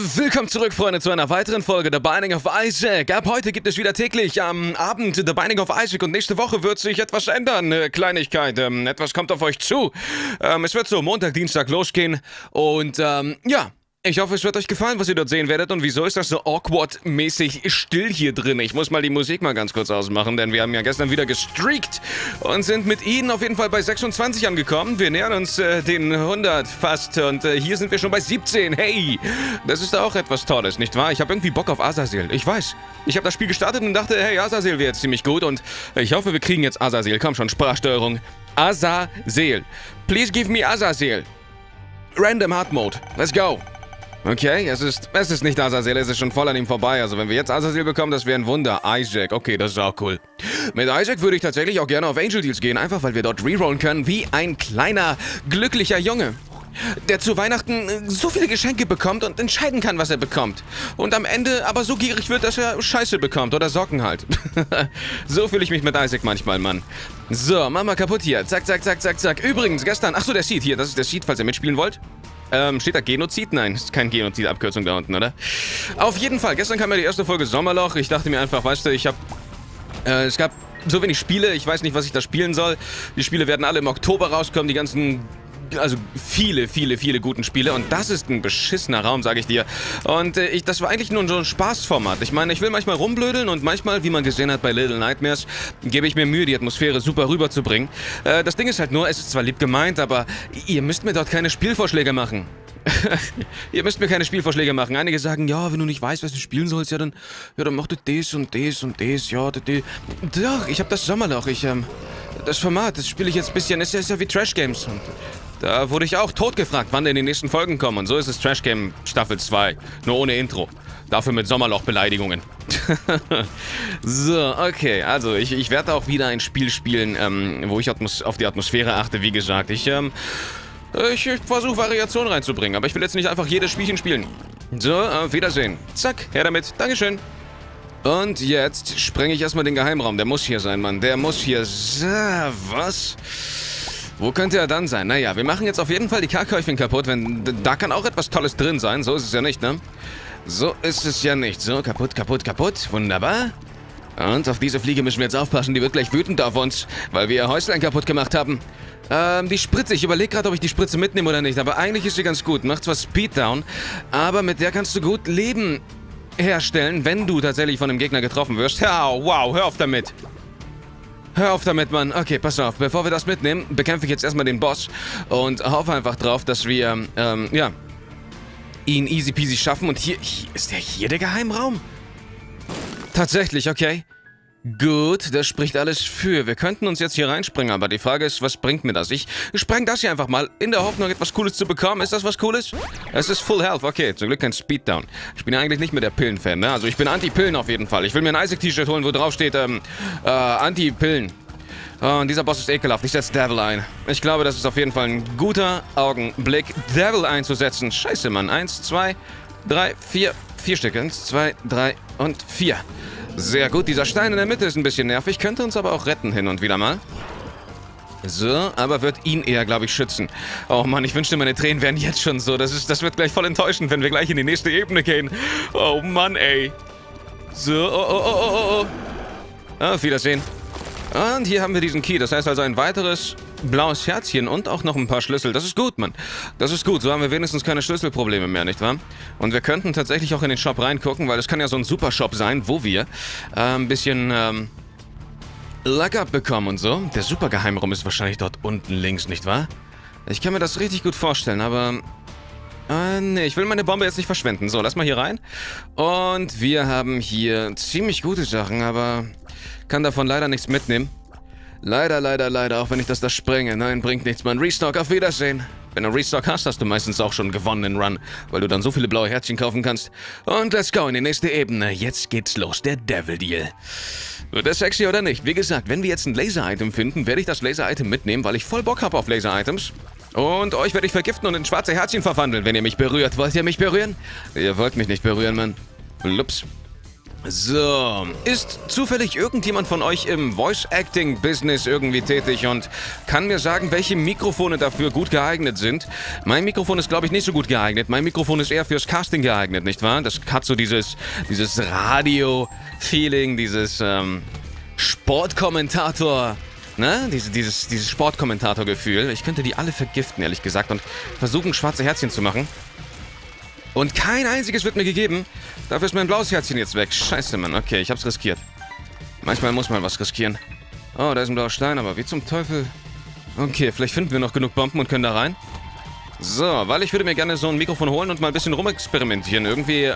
Willkommen zurück, Freunde, zu einer weiteren Folge The Binding of Isaac. Ab heute gibt es wieder täglich am Abend The Binding of Isaac und nächste Woche wird sich etwas ändern. Kleinigkeit, etwas kommt auf euch zu. Es wird so Montag, Dienstag losgehen und ja. Ich hoffe, es wird euch gefallen, was ihr dort sehen werdet. Und wieso ist das so awkward-mäßig still hier drin? Ich muss mal die Musik mal ganz kurz ausmachen, denn wir haben ja gestern wieder gestreakt und sind mit ihnen auf jeden Fall bei 26 angekommen. Wir nähern uns den 100 fast und hier sind wir schon bei 17. Hey, das ist auch etwas Tolles, nicht wahr? Ich habe irgendwie Bock auf Azazel. Ich weiß. Ich habe das Spiel gestartet und dachte, hey, Azazel wäre jetzt ziemlich gut und ich hoffe, wir kriegen jetzt Azazel. Komm schon, Sprachsteuerung. Azazel. Please give me Azazel. Random Hard Mode. Let's go. Okay, es ist nicht Azazel, es ist schon voll an ihm vorbei. Also wenn wir jetzt Azazel bekommen, das wäre ein Wunder. Isaac, okay, das ist auch cool. Mit Isaac würde ich tatsächlich auch gerne auf Angel Deals gehen, einfach weil wir dort rerollen können wie ein kleiner, glücklicher Junge, der zu Weihnachten so viele Geschenke bekommt und entscheiden kann, was er bekommt. Und am Ende aber so gierig wird, dass er Scheiße bekommt oder Socken halt. So fühle ich mich mit Isaac manchmal, Mann. So, mach mal kaputt hier. Zack, zack, zack, zack, zack. Übrigens, gestern, achso, der Seed hier, das ist der Seed, falls ihr mitspielen wollt. Steht da Genozid? Nein, ist kein Genozid-Abkürzung da unten, oder? Auf jeden Fall, gestern kam ja die erste Folge Sommerloch. Ich dachte mir einfach, weißt du, es gab so wenig Spiele, ich weiß nicht, was ich da spielen soll. Die Spiele werden alle im Oktober rauskommen, die ganzen, also viele guten Spiele. Und das ist ein beschissener Raum, sage ich dir. Und das war eigentlich nur so ein Spaßformat. Ich meine, ich will manchmal rumblödeln und manchmal, wie man gesehen hat bei Little Nightmares, gebe ich mir Mühe, die Atmosphäre super rüberzubringen. Das Ding ist halt nur, es ist zwar lieb gemeint, aber ihr müsst mir dort keine Spielvorschläge machen. Ihr müsst mir keine Spielvorschläge machen. Einige sagen, ja, wenn du nicht weißt, was du spielen sollst, ja, dann mach du das und das und das, ja, das. Doch, ich habe das Sommerloch, das Format, das spiele ich jetzt ein bisschen, ist ja wie Trash Games. Und da wurde ich auch tot gefragt, wann denn die nächsten Folgen kommen. Und so ist es Trash Game Staffel 2, nur ohne Intro. Dafür mit Sommerloch-Beleidigungen. So, okay, also ich werde auch wieder ein Spiel spielen, wo ich auf die Atmosphäre achte, wie gesagt. Ich versuche Variation reinzubringen, aber ich will jetzt nicht einfach jedes Spielchen spielen. So, auf Wiedersehen. Zack, her damit. Dankeschön. Und jetzt sprenge ich erstmal den Geheimraum. Der muss hier sein, Mann. Der muss hier... Was? Wo könnte er dann sein? Naja, wir machen jetzt auf jeden Fall die Karkäufchen kaputt, da kann auch etwas Tolles drin sein. So ist es ja nicht, ne? So ist es ja nicht. So, kaputt, kaputt, kaputt. Wunderbar. Und auf diese Fliege müssen wir jetzt aufpassen. Die wird gleich wütend auf uns, weil wir ihr Häuslein kaputt gemacht haben. Die Spritze. Ich überlege gerade, ob ich die Spritze mitnehme oder nicht. Aber eigentlich ist sie ganz gut. Macht zwar Speeddown, aber mit der kannst du gut Leben herstellen, wenn du tatsächlich von einem Gegner getroffen wirst. Ja, wow, hör auf damit. Hör auf damit, Mann. Okay, pass auf. Bevor wir das mitnehmen, bekämpfe ich jetzt erstmal den Boss und hoffe einfach drauf, dass wir, ja, ihn easy peasy schaffen. Und hier ist der Geheimraum? Tatsächlich, okay. Gut, das spricht alles für. Wir könnten uns jetzt hier reinspringen, aber die Frage ist, was bringt mir das? Ich spreng das hier einfach mal, in der Hoffnung, etwas Cooles zu bekommen. Ist das was Cooles? Es ist Full Health, okay, zum Glück kein Speeddown. Ich bin ja eigentlich nicht mehr der Pillen-Fan, ne? Also ich bin Anti-Pillen auf jeden Fall. Ich will mir ein Isaac-T-Shirt holen, wo drauf steht, Anti-Pillen. Oh, und dieser Boss ist ekelhaft. Ich setze Devil ein. Ich glaube, das ist auf jeden Fall ein guter Augenblick, Devil einzusetzen. Scheiße, Mann. 1, 2, 3, 4. 4 Stück. 1, 2, 3 und 4. Sehr gut, dieser Stein in der Mitte ist ein bisschen nervig, könnte uns aber auch retten hin und wieder mal. So, aber wird ihn eher, glaube ich, schützen. Oh Mann, ich wünschte, meine Tränen wären jetzt schon so. Das wird gleich voll enttäuschend, wenn wir gleich in die nächste Ebene gehen. Oh Mann, ey. So, oh. Auf Wiedersehen. Und hier haben wir diesen Key, das heißt also ein weiteres blaues Herzchen und auch noch ein paar Schlüssel. Das ist gut, Mann. Das ist gut, so haben wir wenigstens keine Schlüsselprobleme mehr, nicht wahr? Und wir könnten tatsächlich auch in den Shop reingucken, weil es kann ja so ein Super-Shop sein, wo wir ein bisschen Luck-Up bekommen und so. Der Super-Geheimraum ist wahrscheinlich dort unten links, nicht wahr? Ich kann mir das richtig gut vorstellen, aber... nee, ich will meine Bombe jetzt nicht verschwenden. So, lass mal hier rein. Und wir haben hier ziemlich gute Sachen, aber... kann davon leider nichts mitnehmen. Leider, auch wenn ich das da sprenge. Nein, bringt nichts, Mann. Restock, auf Wiedersehen. Wenn du Restock hast, hast du meistens auch schon gewonnenen Run, weil du dann so viele blaue Herzchen kaufen kannst. Und let's go in die nächste Ebene. Jetzt geht's los, der Devil Deal. Wird das sexy oder nicht? Wie gesagt, wenn wir jetzt ein Laser-Item finden, werde ich das Laser-Item mitnehmen, weil ich voll Bock habe auf Laser-Items. Und euch werde ich vergiften und in schwarze Herzchen verwandeln, wenn ihr mich berührt. Wollt ihr mich berühren? Ihr wollt mich nicht berühren, Mann. Flups. So, ist zufällig irgendjemand von euch im Voice-Acting-Business irgendwie tätig und kann mir sagen, welche Mikrofone dafür gut geeignet sind? Mein Mikrofon ist, glaube ich, nicht so gut geeignet. Mein Mikrofon ist eher fürs Casting geeignet, nicht wahr? Das hat so dieses Radio-Feeling, dieses Sportkommentator, ne? Dieses Sportkommentator-Gefühl. Ich könnte die alle vergiften, ehrlich gesagt, und versuchen, schwarze Herzchen zu machen. Und kein einziges wird mir gegeben. Dafür ist mein blaues Herzchen jetzt weg. Scheiße, Mann. Okay, ich hab's riskiert. Manchmal muss man was riskieren. Oh, da ist ein blauer Stein, aber wie zum Teufel... Okay, vielleicht finden wir noch genug Bomben und können da rein. So, weil ich würde mir gerne so ein Mikrofon holen und mal ein bisschen rumexperimentieren. Irgendwie,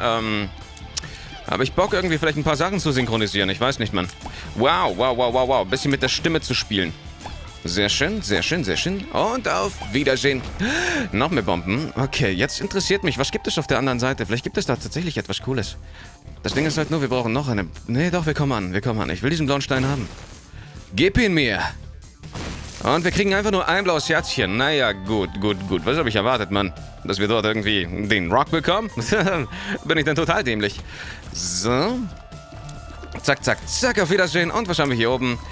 habe ich Bock, irgendwie vielleicht ein paar Sachen zu synchronisieren. Ich weiß nicht, Mann. Wow, wow, wow, wow, wow. Ein bisschen mit der Stimme zu spielen. Sehr schön, sehr schön, sehr schön. Und auf Wiedersehen. Noch mehr Bomben. Okay, jetzt interessiert mich, was gibt es auf der anderen Seite? Vielleicht gibt es da tatsächlich etwas Cooles. Das Ding ist halt nur, wir brauchen noch eine... Nee, doch, wir kommen an, wir kommen an. Ich will diesen blauen Stein haben. Gib ihn mir. Und wir kriegen einfach nur ein blaues Herzchen. Naja, gut, gut, gut. Was habe ich erwartet, Mann? Dass wir dort irgendwie den Rock bekommen? Bin ich denn total dämlich? So. Zack, zack, zack, auf Wiedersehen. Und was haben wir hier oben?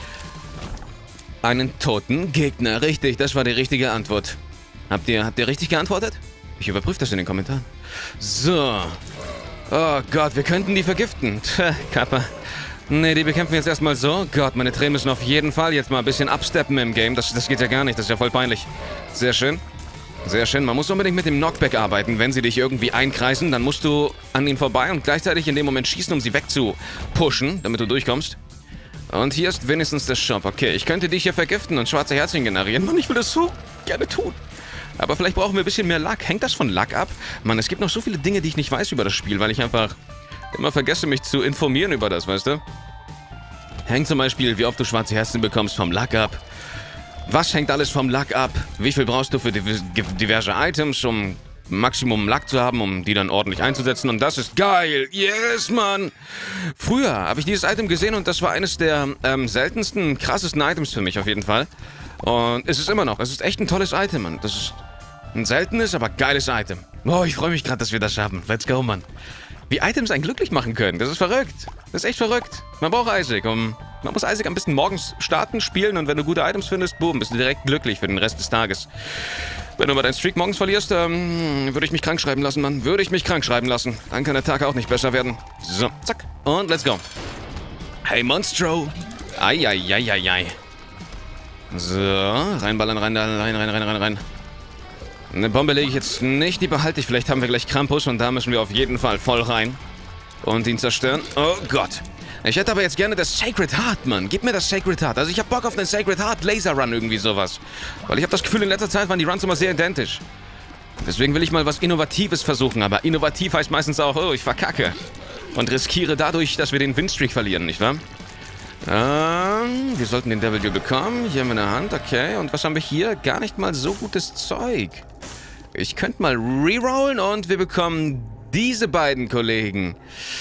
Einen toten Gegner. Richtig, das war die richtige Antwort. Habt ihr richtig geantwortet? Ich überprüfe das in den Kommentaren. So. Oh Gott, wir könnten die vergiften. Tja, Kappa. Nee, die bekämpfen wir jetzt erstmal so. Gott, meine Tränen müssen auf jeden Fall jetzt mal ein bisschen absteppen im Game. Das geht ja gar nicht, das ist ja voll peinlich. Sehr schön. Sehr schön. Man muss unbedingt mit dem Knockback arbeiten. Wenn sie dich irgendwie einkreisen, dann musst du an ihnen vorbei und gleichzeitig in dem Moment schießen, um sie wegzupushen, damit du durchkommst. Und hier ist wenigstens der Shop. Okay, ich könnte dich hier vergiften und schwarze Herzchen generieren. Mann, ich will das so gerne tun. Aber vielleicht brauchen wir ein bisschen mehr Luck. Hängt das von Luck ab? Mann, es gibt noch so viele Dinge, die ich nicht weiß über das Spiel, weil ich einfach immer vergesse, mich zu informieren über das, weißt du? Hängt zum Beispiel, wie oft du schwarze Herzen bekommst, vom Luck ab. Was hängt alles vom Luck ab? Wie viel brauchst du für diverse Items, um Maximum Luck zu haben, um die dann ordentlich einzusetzen? Und das ist geil. Yes, Mann. Früher habe ich dieses Item gesehen und das war eines der seltensten, krassesten Items für mich auf jeden Fall. Und es ist immer noch. Es ist echt ein tolles Item, Mann. Das ist ein seltenes, aber geiles Item. Oh, ich freue mich gerade, dass wir das schaffen. Let's go, Mann. Wie Items einen glücklich machen können. Das ist verrückt. Das ist echt verrückt. Man braucht Isaac. Man muss Isaac am besten morgens starten, spielen und wenn du gute Items findest, boom, bist du direkt glücklich für den Rest des Tages. Wenn du mal deinen Streak morgens verlierst, würde ich mich krank schreiben lassen, Mann. Würde ich mich krank schreiben lassen. Dann kann der Tag auch nicht besser werden. So, zack. Und let's go. Hey, Monstro. Eieieiei. So, reinballern, rein. Eine Bombe lege ich jetzt nicht, die behalte ich. Vielleicht haben wir gleich Krampus und da müssen wir auf jeden Fall voll rein. Und ihn zerstören. Oh Gott. Ich hätte aber jetzt gerne das Sacred Heart, Mann. Gib mir das Sacred Heart. Also ich hab Bock auf einen Sacred Heart Laser Run, irgendwie sowas. Weil ich habe das Gefühl, in letzter Zeit waren die Runs immer sehr identisch. Deswegen will ich mal was Innovatives versuchen. Aber innovativ heißt meistens auch, oh, ich verkacke. Und riskiere dadurch, dass wir den Winstreak verlieren, nicht wahr? Wir sollten den Devil Deal bekommen. Hier haben wir eine Hand, okay. Und was haben wir hier? Gar nicht mal so gutes Zeug. Ich könnte mal rerollen und wir bekommen diese beiden Kollegen.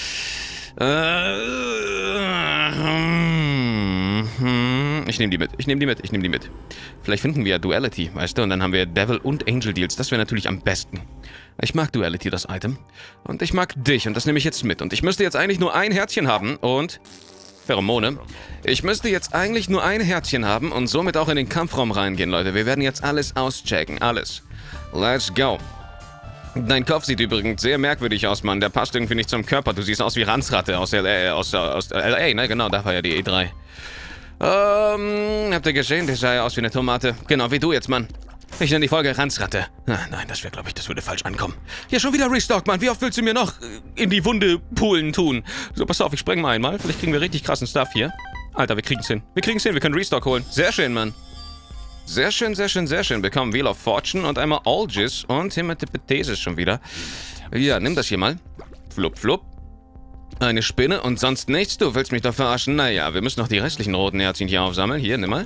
Ich nehme die mit. Vielleicht finden wir ja Duality, weißt du? Und dann haben wir Devil und Angel Deals. Das wäre natürlich am besten. Ich mag Duality, das Item. Und ich mag dich und das nehme ich jetzt mit. Und ich müsste jetzt eigentlich nur ein Herzchen haben und... Pheromone. Ich müsste jetzt eigentlich nur ein Herzchen haben und somit auch in den Kampfraum reingehen, Leute. Wir werden jetzt alles auschecken. Alles. Let's go. Dein Kopf sieht übrigens sehr merkwürdig aus, Mann. Der passt irgendwie nicht zum Körper. Du siehst aus wie Ranzratte aus L.A., aus L.A., ne? Genau, da war ja die E3. Habt ihr gesehen? Der sah ja aus wie eine Tomate. Genau, wie du jetzt, Mann. Ich nenne die Folge Ranzratte. Nein, das wäre, glaube ich, das würde falsch ankommen. Ja, schon wieder Restock, Mann. Wie oft willst du mir noch in die Wunde poolen tun? So, pass auf, ich spreng mal einmal. Vielleicht kriegen wir richtig krassen Stuff hier. Alter, wir kriegen's hin. Wir können Restock holen. Sehr schön, Mann. Sehr schön. Bekommen Wheel of Fortune und einmal Algis und Hematipetesis schon wieder. Ja, nimm das hier mal. Flupp, flupp. Eine Spinne und sonst nichts. Du willst mich doch verarschen. Naja, wir müssen noch die restlichen roten Herzchen hier aufsammeln. Hier, nimm mal.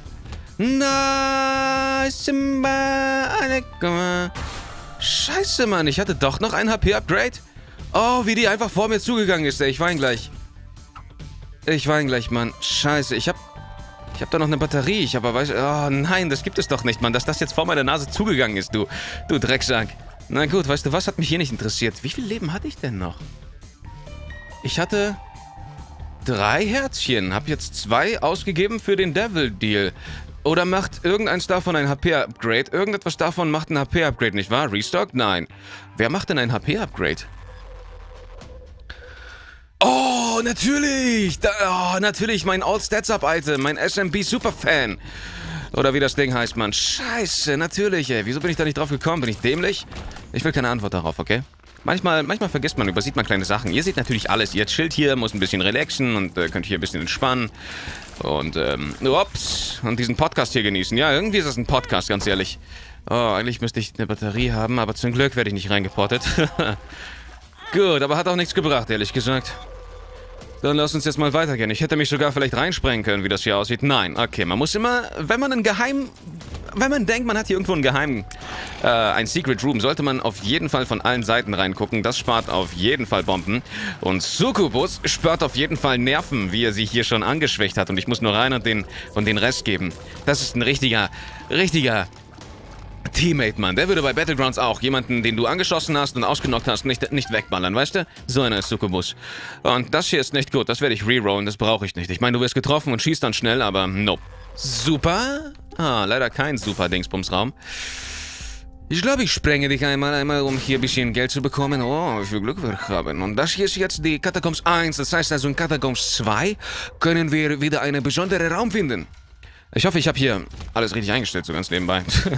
Scheiße, Mann. Ich hatte doch noch ein HP-Upgrade. Oh, wie die einfach vor mir zugegangen ist, ey. Ich weine gleich, Mann. Scheiße, ich hab da noch eine Batterie. Ich aber weiß... Oh, nein, das gibt es doch nicht, Mann. Dass das jetzt vor meiner Nase zugegangen ist, du Drecksack. Na gut, weißt du was? Hat mich hier nicht interessiert. Wie viel Leben hatte ich denn noch? Ich hatte 3 Herzchen. Hab jetzt 2 ausgegeben für den Devil Deal. Oder macht irgendeins davon ein HP-Upgrade? Irgendetwas davon macht ein HP-Upgrade, nicht wahr? Restock? Nein. Wer macht denn ein HP-Upgrade? Oh, natürlich! Natürlich, mein All-Stats-Up-Item, mein SMB Superfan. Oder wie das Ding heißt, Mann. Scheiße, natürlich, ey. Wieso bin ich da nicht drauf gekommen? Bin ich dämlich? Ich will keine Antwort darauf, okay? Manchmal vergisst man, übersieht man kleine Sachen. Ihr seht natürlich alles. Ihr chillt hier, muss ein bisschen relaxen und könnt hier ein bisschen entspannen. Und, ups. Und diesen Podcast hier genießen. Ja, irgendwie ist das ein Podcast, ganz ehrlich. Oh, eigentlich müsste ich eine Batterie haben, aber zum Glück werde ich nicht reingeportet. Gut, aber hat auch nichts gebracht, ehrlich gesagt. Dann lass uns jetzt mal weitergehen. Ich hätte mich sogar vielleicht reinsprengen können, wie das hier aussieht. Nein, okay, man muss immer, wenn man denkt, man hat hier irgendwo ein Secret Room, sollte man auf jeden Fall von allen Seiten reingucken. Das spart auf jeden Fall Bomben. Und Succubus spart auf jeden Fall Nerven, wie er sie hier schon angeschwächt hat. Und ich muss nur rein und den Rest geben. Das ist ein richtiger Teammate, Mann. Der würde bei Battlegrounds auch jemanden, den du angeschossen hast und ausgenockt hast, nicht wegballern, weißt du? So einer ist Succubus. Und das hier ist nicht gut. Das werde ich rerollen. Das brauche ich nicht. Ich meine, du wirst getroffen und schießt dann schnell, aber nope. Super? Ah, leider kein Super-Dingsbums-Raum. Ich glaube, ich sprenge dich einmal, um hier ein bisschen Geld zu bekommen. Oh, wie viel Glück wir haben. Und das hier ist jetzt die Catacombs 1. Das heißt also, in Catacombs 2 können wir wieder einen besonderen Raum finden. Ich hoffe, ich habe hier alles richtig eingestellt, so ganz nebenbei.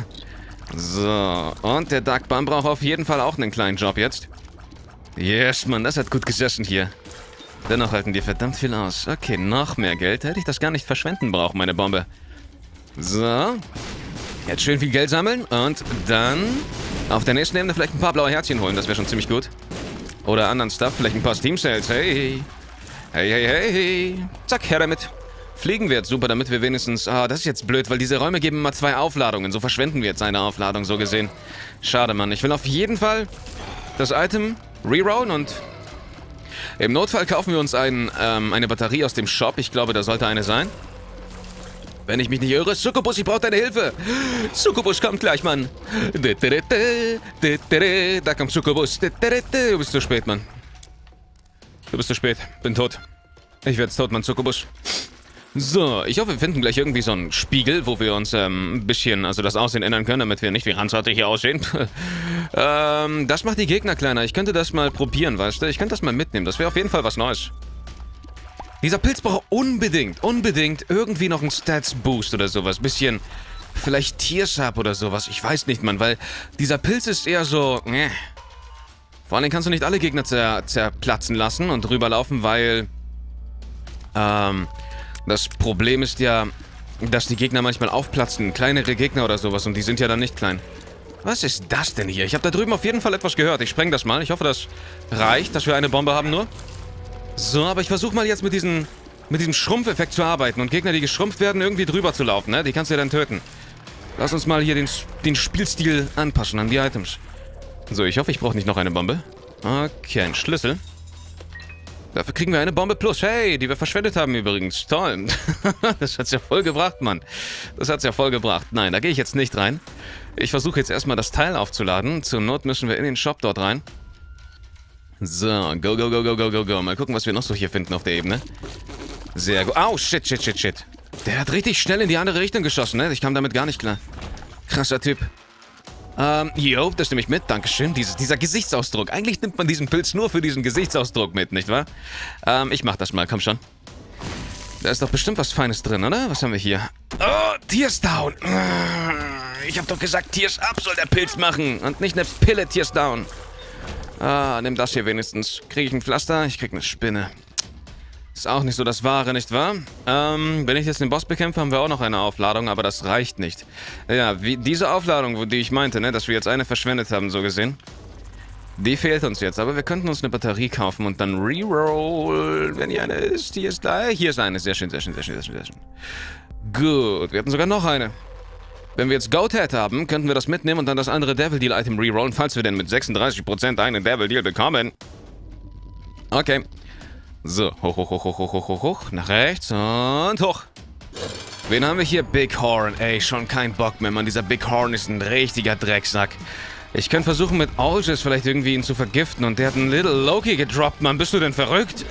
So, und der Dark Bum braucht auf jeden Fall auch einen kleinen Job jetzt. Yes, Mann, das hat gut gesessen hier. Dennoch halten die verdammt viel aus. Okay, noch mehr Geld. Hätte ich das gar nicht verschwenden brauchen, meine Bombe. So. Jetzt schön viel Geld sammeln und dann auf der nächsten Ebene vielleicht ein paar blaue Herzchen holen. Das wäre schon ziemlich gut. Oder anderen Stuff, vielleicht ein paar Steam Sales. Hey. Hey, hey, hey, hey. Zack, her damit. Fliegen wir jetzt super, damit wir wenigstens... Ah, das ist jetzt blöd, weil diese Räume geben immer 2 Aufladungen. So verschwenden wir jetzt eine Aufladung, so gesehen. Schade, Mann. Ich will auf jeden Fall das Item rerollen und... Im Notfall kaufen wir uns eine Batterie aus dem Shop. Ich glaube, da sollte eine sein. Wenn ich mich nicht irre. Succubus, ich brauche deine Hilfe. Succubus kommt gleich, Mann. Da kommt Succubus. Du bist zu spät, Mann. Du bist zu spät. Bin tot. Ich werde jetzt tot, Mann, Succubus. So, ich hoffe, wir finden gleich irgendwie so einen Spiegel, wo wir uns ein bisschen, also das Aussehen ändern können, damit wir nicht wie Ranzarte hier aussehen. Das macht die Gegner kleiner. Ich könnte das mal probieren, weißt du? Ich könnte das mal mitnehmen. Das wäre auf jeden Fall was Neues. Dieser Pilz braucht unbedingt irgendwie noch einen Stats-Boost oder sowas. Bisschen, vielleicht Tears-Up oder sowas. Ich weiß nicht, Mann, weil dieser Pilz ist eher so, Vor allem kannst du nicht alle Gegner zerplatzen lassen und rüberlaufen, weil, das Problem ist ja, dass die Gegner manchmal aufplatzen. Kleinere Gegner oder sowas. Und die sind ja dann nicht klein. Was ist das denn hier? Ich habe da drüben auf jeden Fall etwas gehört. Ich spreng das mal. Ich hoffe, das reicht, dass wir eine Bombe haben nur. So, aber ich versuche mal jetzt mit diesem Schrumpfeffekt zu arbeiten. Und Gegner, die geschrumpft werden, irgendwie drüber zu laufen, ne? Die kannst du ja dann töten. Lass uns mal hier den Spielstil anpassen an die Items. So, ich hoffe, ich brauche nicht noch eine Bombe. Okay, ein Schlüssel. Dafür kriegen wir eine Bombe plus. Hey, die wir verschwendet haben übrigens. Toll. Das hat's ja voll gebracht, Mann. Das hat's ja voll gebracht. Nein, da gehe ich jetzt nicht rein. Ich versuche jetzt erstmal das Teil aufzuladen. Zur Not müssen wir in den Shop dort rein. So, go, go, go, go, go, go, go. Mal gucken, was wir noch so hier finden auf der Ebene. Sehr gut. Au, shit, shit, shit, shit. Der hat richtig schnell in die andere Richtung geschossen, ne? Ich kam damit gar nicht klar. Krasser Typ. Jo, das nehme ich mit, dankeschön. Dieser Gesichtsausdruck. Eigentlich nimmt man diesen Pilz nur für diesen Gesichtsausdruck mit, nicht wahr? Ich mach das mal, komm schon. Da ist doch bestimmt was Feines drin, oder? Was haben wir hier? Oh, Tears down. Ich hab doch gesagt, Tears up soll der Pilz machen. Und nicht eine Pille Tears down. Nimm das hier wenigstens. Kriege ich ein Pflaster? Ich krieg eine Spinne. Ist auch nicht so das Wahre, nicht wahr? Wenn ich jetzt den Boss bekämpfe, haben wir auch noch eine Aufladung, aber das reicht nicht. Ja, wie diese Aufladung, die ich meinte, ne, dass wir jetzt eine verschwendet haben, so gesehen. Die fehlt uns jetzt, aber wir könnten uns eine Batterie kaufen und dann reroll, wenn hier eine ist. Hier ist da. Hier ist eine. Sehr schön, sehr schön, sehr schön, sehr schön, sehr schön. Gut, wir hatten sogar noch eine. Wenn wir jetzt Goathead haben, könnten wir das mitnehmen und dann das andere Devil Deal Item rerollen, falls wir denn mit 36% einen Devil Deal bekommen. Okay. So, hoch, hoch, hoch, hoch, hoch, hoch, hoch, hoch, nach rechts und hoch. Wen haben wir hier? Big Horn. Ey, schon kein Bock mehr, Mann. Dieser Big Horn ist ein richtiger Drecksack. Ich könnte versuchen, mit Algis vielleicht irgendwie ihn zu vergiften und der hat einen Little Loki gedroppt, Mann. Bist du denn verrückt?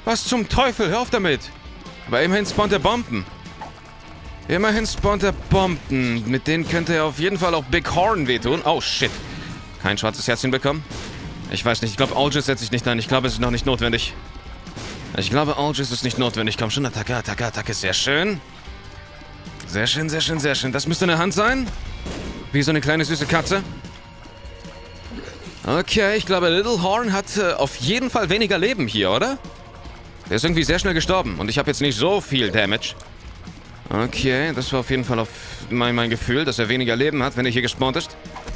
Was zum Teufel? Hör auf damit! Aber immerhin spawnt er Bomben. Immerhin spawnt er Bomben. Mit denen könnte er auf jeden Fall auch Big Horn wehtun. Oh, shit. Kein schwarzes Herzchen bekommen? Ich weiß nicht. Ich glaube, Aegis setze ich nicht ein. Ich glaube, es ist noch nicht notwendig. Ich glaube, Aegis ist nicht notwendig. Komm schon, Attacke, Attacke, Attacke. Sehr schön. Sehr schön, sehr schön, sehr schön. Das müsste eine Hand sein. Wie so eine kleine süße Katze. Okay, ich glaube, Little Horn hat auf jeden Fall weniger Leben hier, oder? Der ist irgendwie sehr schnell gestorben. Und ich habe jetzt nicht so viel Damage. Okay, das war auf jeden Fall auf mein Gefühl, dass er weniger Leben hat, wenn er hier gespawnt ist.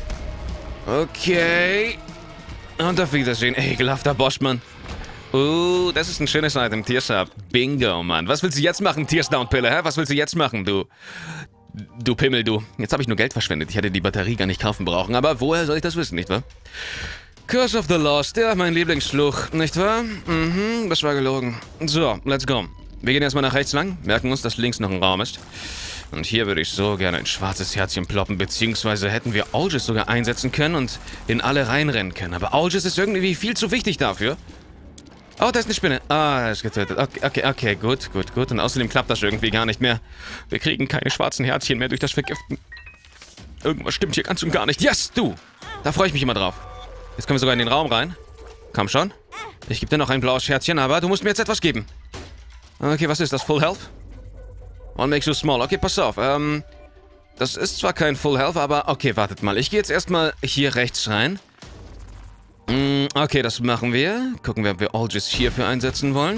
Okay. Und auf Wiedersehen. Ekelhafter Bosch, Mann. Das ist ein schönes Item. Tearstab. Bingo, Mann. Was willst du jetzt machen, Tearsdown-Pille, hä? Was willst du jetzt machen, du? Du Pimmel, du. Jetzt habe ich nur Geld verschwendet. Ich hätte die Batterie gar nicht kaufen brauchen. Aber woher soll ich das wissen, nicht wahr? Curse of the Lost. Ja, mein Lieblingsfluch, nicht wahr? Mhm, das war gelogen. So, let's go. Wir gehen erstmal nach rechts lang. Merken uns, dass links noch ein Raum ist. Und hier würde ich so gerne ein schwarzes Herzchen ploppen. Beziehungsweise hätten wir Aegis sogar einsetzen können und in alle reinrennen können. Aber Aegis ist irgendwie viel zu wichtig dafür. Oh, da ist eine Spinne. Ah, er ist getötet. Okay, gut. Und außerdem klappt das irgendwie gar nicht mehr. Wir kriegen keine schwarzen Herzchen mehr durch das Vergiften. Irgendwas stimmt hier ganz und gar nicht. Yes, du! Da freue ich mich immer drauf. Jetzt können wir sogar in den Raum rein. Komm schon. Ich gebe dir noch ein blaues Herzchen, aber du musst mir jetzt etwas geben. Okay, was ist das? Full Health? One makes you small. Okay, pass auf. Das ist zwar kein Full Health, aber okay, wartet mal. Ich gehe jetzt erstmal hier rechts rein. Okay, das machen wir. Gucken wir, ob wir Aegis hierfür einsetzen wollen.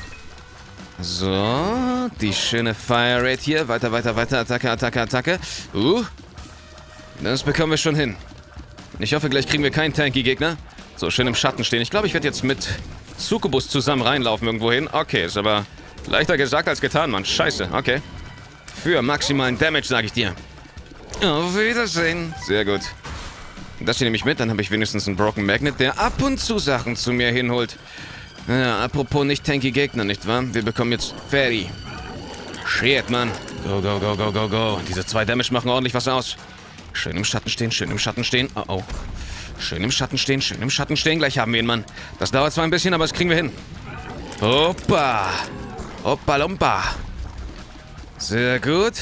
So, die schöne Fire Rate hier. Weiter. Attacke. Das bekommen wir schon hin. Ich hoffe, gleich kriegen wir keinen Tanky-Gegner. So, schön im Schatten stehen. Ich glaube, ich werde jetzt mit Succubus zusammen reinlaufen irgendwo hin. Okay, ist aber leichter gesagt als getan, Mann. Scheiße, okay. Für maximalen Damage, sage ich dir. Auf Wiedersehen. Sehr gut. Das hier nehme ich mit, dann habe ich wenigstens einen Broken Magnet, der ab und zu Sachen zu mir hinholt. Ja, apropos nicht tanky Gegner, nicht wahr? Wir bekommen jetzt Fairy. Shit, Mann. Go. Diese 2 Damage machen ordentlich was aus. Schön im Schatten stehen. Oh. Schön im Schatten stehen. Gleich haben wir ihn, Mann. Das dauert zwar ein bisschen, aber das kriegen wir hin. Hoppa. Lompa. Sehr gut.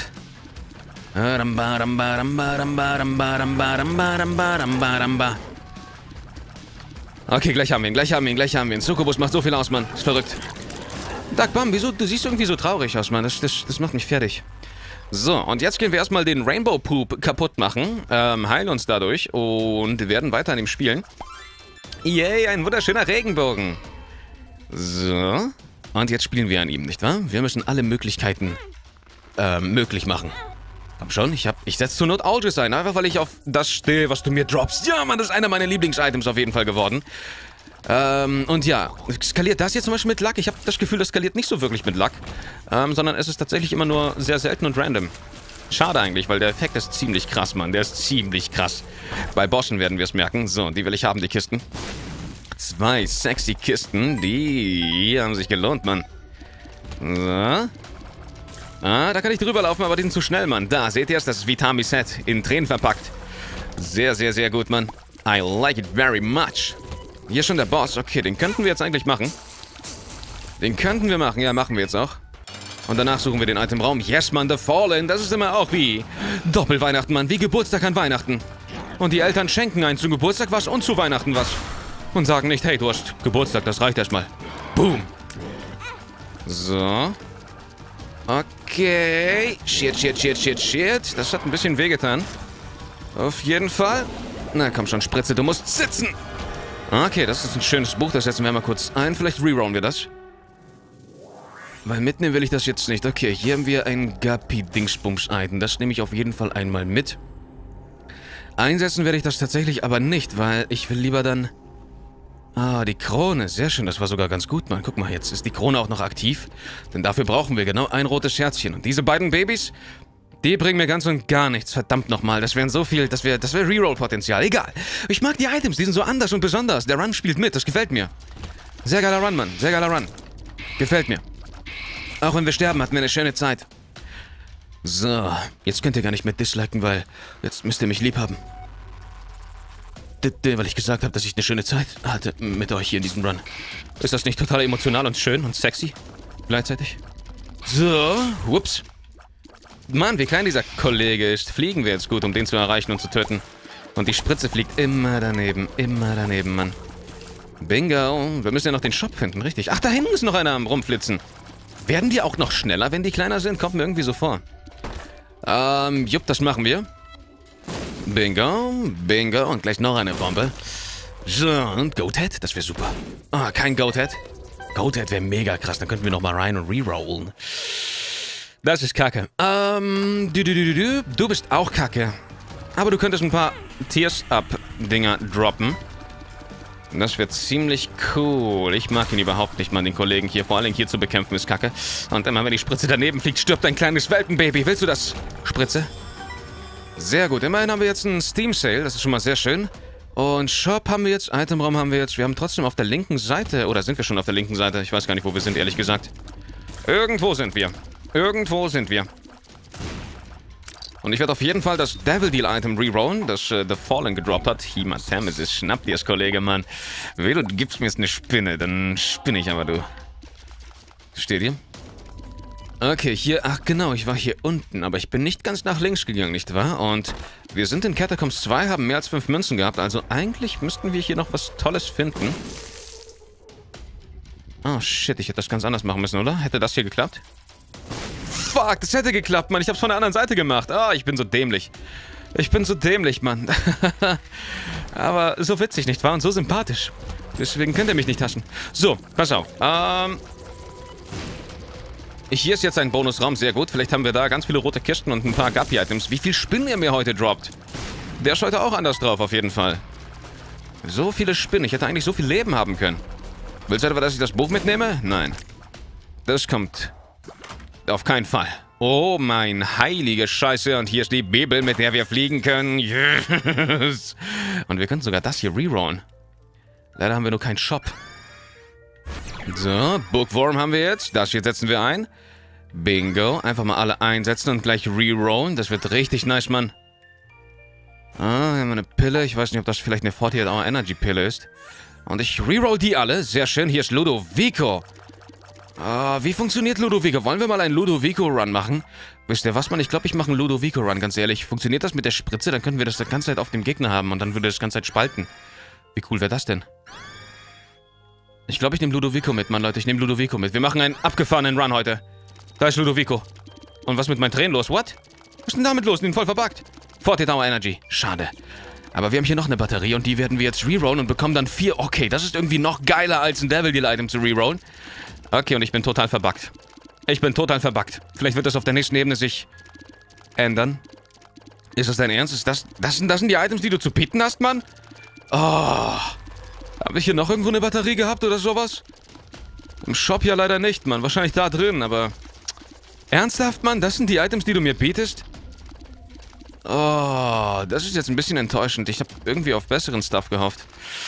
Okay, gleich haben wir ihn. Succubus macht so viel aus, Mann. Ist verrückt. Dark Bum, wieso? Du siehst irgendwie so traurig aus, Mann. Das macht mich fertig. So, und jetzt gehen wir erstmal den Rainbow Poop kaputt machen. Heilen uns dadurch und werden weiter an ihm spielen. Yay, ein wunderschöner Regenbogen. So. Und jetzt spielen wir an ihm, nicht wahr? Wir müssen alle Möglichkeiten möglich machen. Komm schon, ich setze zur Not Aegis ein, einfach weil ich auf das stehe, was du mir droppst. Ja, Mann, das ist einer meiner Lieblings-Items auf jeden Fall geworden. Und ja, skaliert das jetzt zum Beispiel mit Luck? Ich habe das Gefühl, das skaliert nicht so wirklich mit Luck, sondern es ist tatsächlich immer nur sehr selten und random. Schade eigentlich, weil der Effekt ist ziemlich krass, Mann. Der ist ziemlich krass. Bei Bossen werden wir es merken. So, die will ich haben, die Kisten. 2 sexy Kisten, die haben sich gelohnt, Mann. So. Ah, da kann ich drüber laufen, aber die sind zu schnell, Mann. Da, seht ihr es? Das ist Vitami Set in Tränen verpackt. Sehr, sehr, sehr gut, Mann. I like it very much. Hier schon der Boss. Okay, den könnten wir jetzt eigentlich machen. Ja, machen wir jetzt auch. Und danach suchen wir den Itemraum. Yes, Mann, The Fallen. Das ist immer auch wie Doppelweihnachten, Mann. Wie Geburtstag an Weihnachten. Und die Eltern schenken einen zum Geburtstag was und zu Weihnachten was. Und sagen nicht, hey, du hast Geburtstag, das reicht erstmal. Boom. So. Okay. Shit. Das hat ein bisschen wehgetan. Auf jeden Fall. Na komm schon, Spritze, du musst sitzen. Okay, das ist ein schönes Buch. Das setzen wir mal kurz ein. Vielleicht rerollen wir das. Weil mitnehmen will ich das jetzt nicht. Okay, hier haben wir ein Guppy-Dingsbums-Item. Das nehme ich auf jeden Fall einmal mit. Einsetzen werde ich das tatsächlich aber nicht, weil ich will lieber dann... Ah, die Krone. Sehr schön, das war sogar ganz gut, Mann. Guck mal, jetzt ist die Krone auch noch aktiv. Denn dafür brauchen wir genau ein rotes Herzchen. Und diese beiden Babys, die bringen mir ganz und gar nichts. Verdammt nochmal, das wären so viel, das wäre Reroll-Potenzial. Egal. Ich mag die Items, die sind so anders und besonders. Der Run spielt mit, das gefällt mir. Sehr geiler Run, Mann. Sehr geiler Run. Gefällt mir. Auch wenn wir sterben, hatten wir eine schöne Zeit. So, jetzt könnt ihr gar nicht mehr disliken, weil jetzt müsst ihr mich lieb haben. weil ich gesagt habe, dass ich eine schöne Zeit hatte mit euch hier in diesem Run. Ist das nicht total emotional und schön und sexy? Gleichzeitig. So, whoops. Mann, wie klein dieser Kollege ist. Fliegen wir jetzt gut, um den zu erreichen und zu töten. Und die Spritze fliegt immer daneben, Mann. Bingo. Wir müssen ja noch den Shop finden, richtig. Ach, da hinten ist noch einer am Rumflitzen. Werden die auch noch schneller, wenn die kleiner sind? Kommt mir irgendwie so vor. Jupp, das machen wir. Bingo, bingo. Und gleich noch eine Bombe. So, und Goathead? Das wäre super. Ah, kein Goathead. Goathead wäre mega krass. Dann könnten wir nochmal rein und rerollen. Das ist kacke. Du bist auch kacke. Aber du könntest ein paar Tears-Up-Dinger droppen. Das wird ziemlich cool. Ich mag ihn überhaupt nicht, Mann, den Kollegen hier. Vor allem hier zu bekämpfen ist kacke. Und immer wenn die Spritze daneben fliegt, stirbt ein kleines Welpenbaby. Willst du das, Spritze? Sehr gut. Immerhin haben wir jetzt einen Steam-Sale. Das ist schon mal sehr schön. Und Shop haben wir jetzt, Itemraum haben wir jetzt. Wir haben trotzdem auf der linken Seite, oder sind wir schon auf der linken Seite? Ich weiß gar nicht, wo wir sind, ehrlich gesagt. Irgendwo sind wir. Irgendwo sind wir. Und ich werde auf jeden Fall das Devil Deal Item rerollen, das The Fallen gedroppt hat. Hematemesis, schnapp dir das, Kollege, Mann. Will du gibst mir jetzt eine Spinne, dann spinne ich aber, du. Steht ihr? Okay, hier, ach genau, ich war hier unten, aber ich bin nicht ganz nach links gegangen, nicht wahr? Und wir sind in Catacombs 2, haben mehr als 5 Münzen gehabt, also eigentlich müssten wir hier noch was Tolles finden. Oh shit, ich hätte das ganz anders machen müssen, oder? Hätte das hier geklappt? Fuck, das hätte geklappt, Mann. Ich hab's von der anderen Seite gemacht. Ah, ich bin so dämlich. Ich bin so dämlich, Mann. Aber so witzig, nicht wahr? Und so sympathisch. Deswegen könnt ihr mich nicht hassen. So, pass auf. Hier ist jetzt ein Bonusraum. Sehr gut. Vielleicht haben wir da ganz viele rote Kisten und ein paar Guppy-Items. Wie viel Spinnen er mir heute droppt. Der ist heute auch anders drauf, auf jeden Fall. So viele Spinnen. Ich hätte eigentlich so viel Leben haben können. Willst du etwa, dass ich das Buch mitnehme? Nein. Das kommt... Auf keinen Fall. Oh, mein heilige Scheiße. Und hier ist die Bibel, mit der wir fliegen können. Yes. Und wir können sogar das hier rerollen. Leider haben wir nur keinen Shop. So, Bookworm haben wir jetzt. Das hier setzen wir ein. Bingo. Einfach mal alle einsetzen und gleich rerollen. Das wird richtig nice, Mann. Ah, wir haben eine Pille. Ich weiß nicht, ob das vielleicht eine 48 Hour Energy Pille ist. Und ich reroll die alle. Sehr schön. Hier ist Ludovico. Wie funktioniert Ludovico? Wollen wir mal einen Ludovico-Run machen? Wisst ihr was, Mann? Ich glaube, ich mache einen Ludovico-Run, ganz ehrlich. Funktioniert das mit der Spritze? Dann könnten wir das die ganze Zeit auf dem Gegner haben und dann würde das die ganze Zeit spalten. Wie cool wäre das denn? Ich glaube, ich nehme Ludovico mit, Mann, Leute. Ich nehme Ludovico mit. Wir machen einen abgefahrenen Run heute. Da ist Ludovico. Und was mit meinen Tränen los? What? Was ist denn damit los? Die sind voll verbuggt. 48 Hour Energy. Schade. Aber wir haben hier noch eine Batterie und die werden wir jetzt rerollen und bekommen dann 4. Okay, das ist irgendwie noch geiler als ein Devil Deal Item zu rerollen. Okay, und ich bin total verbuggt. Ich bin total verbuggt. Vielleicht wird das auf der nächsten Ebene sich ändern. Ist das dein Ernst? Das sind die Items, die du zu bieten hast, Mann? Oh. Habe ich hier noch irgendwo eine Batterie gehabt oder sowas? Im Shop ja leider nicht, Mann. Wahrscheinlich da drin, aber... Ernsthaft, Mann? Das sind die Items, die du mir bietest? Oh, das ist jetzt ein bisschen enttäuschend. Ich habe irgendwie auf besseren Stuff gehofft.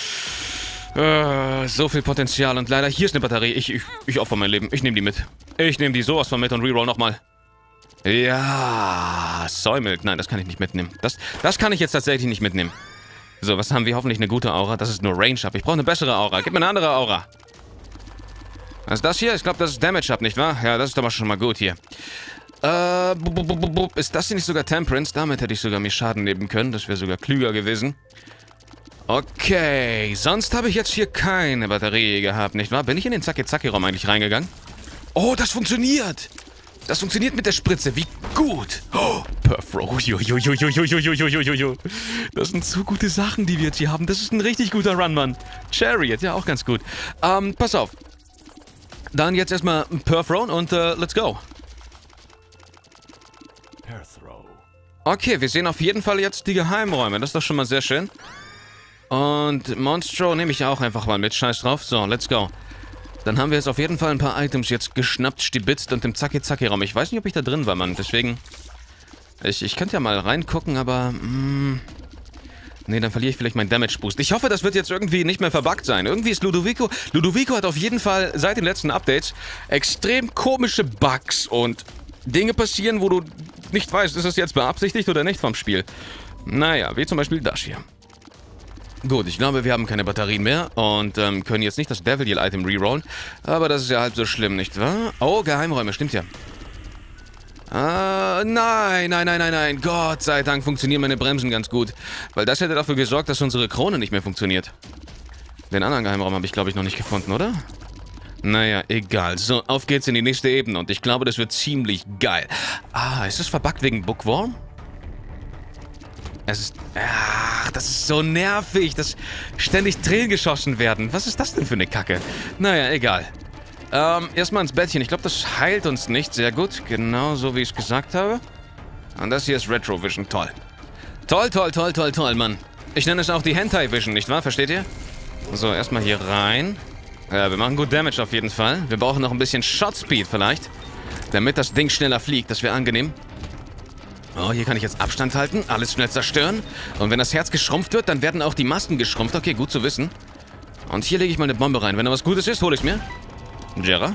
So viel Potenzial und leider hier ist eine Batterie. Ich opfer mein Leben. Ich nehme die mit. Ich nehme die sowas von mit und reroll nochmal. Ja, Säumelt. Nein, das kann ich nicht mitnehmen. Das kann ich jetzt tatsächlich nicht mitnehmen. So, was haben wir? Hoffentlich eine gute Aura. Das ist nur Range-Up. Ich brauche eine bessere Aura. Gib mir eine andere Aura. Was ist das hier? Ich glaube, das ist Damage-Up, nicht wahr? Ja, das ist doch schon mal gut hier. Ist das hier nicht sogar Temperance? Damit hätte ich sogar mir Schaden nehmen können. Das wäre sogar klüger gewesen. Okay, sonst habe ich jetzt hier keine Batterie gehabt, nicht wahr? Bin ich in den Zacki-Zacki-Raum eigentlich reingegangen? Oh, das funktioniert! Das funktioniert mit der Spritze, wie gut! Oh, Perfro, das sind so gute Sachen, die wir jetzt hier haben. Das ist ein richtig guter Run, Mann. Chariot, ja, auch ganz gut. Pass auf. Dann jetzt erstmal Perfro und let's go. Okay, wir sehen auf jeden Fall jetzt die Geheimräume. Das ist doch schon mal sehr schön. Und Monstro nehme ich auch einfach mal mit. Scheiß drauf. So, let's go. Dann haben wir jetzt auf jeden Fall ein paar Items jetzt geschnappt, stibitzt und im Zacki-Zacki-Raum. Ich weiß nicht, ob ich da drin war, Mann. Deswegen... Ich könnte ja mal reingucken, aber... Nee, dann verliere ich vielleicht meinen Damage-Boost. Ich hoffe, das wird jetzt irgendwie nicht mehr verbuggt sein. Irgendwie ist Ludovico... Ludovico hat auf jeden Fall seit den letzten Updates extrem komische Bugs und Dinge passieren, wo du nicht weißt, ist das jetzt beabsichtigt oder nicht vom Spiel. Naja, wie zum Beispiel das hier. Gut, ich glaube, wir haben keine Batterien mehr und können jetzt nicht das Devil Deal Item rerollen. Aber das ist ja halb so schlimm, nicht wahr? Oh, Geheimräume, stimmt ja. Nein. Gott sei Dank funktionieren meine Bremsen ganz gut. Weil das hätte dafür gesorgt, dass unsere Krone nicht mehr funktioniert. Den anderen Geheimraum habe ich, glaube ich, noch nicht gefunden, oder? Naja, egal. So, auf geht's in die nächste Ebene und ich glaube, das wird ziemlich geil. Ah, ist das verbuggt wegen Bookworm? Es ist... Ach, das ist so nervig, dass ständig Tränen geschossen werden. Was ist das denn für eine Kacke? Naja, egal. Erstmal ins Bettchen. Ich glaube, das heilt uns nicht. Sehr gut. Genau so, wie ich es gesagt habe. Und das hier ist Retrovision. Toll. Toll, Mann. Ich nenne es auch die Hentai Vision, nicht wahr? Versteht ihr? So, erstmal hier rein. Wir machen gut Damage auf jeden Fall. Wir brauchen noch ein bisschen Shot Speed vielleicht. Damit das Ding schneller fliegt. Das wäre angenehm. Oh, hier kann ich jetzt Abstand halten. Alles schnell zerstören. Und wenn das Herz geschrumpft wird, dann werden auch die Masken geschrumpft. Okay, gut zu wissen. Und hier lege ich mal eine Bombe rein. Wenn da was Gutes ist, hole ich es mir. Jera?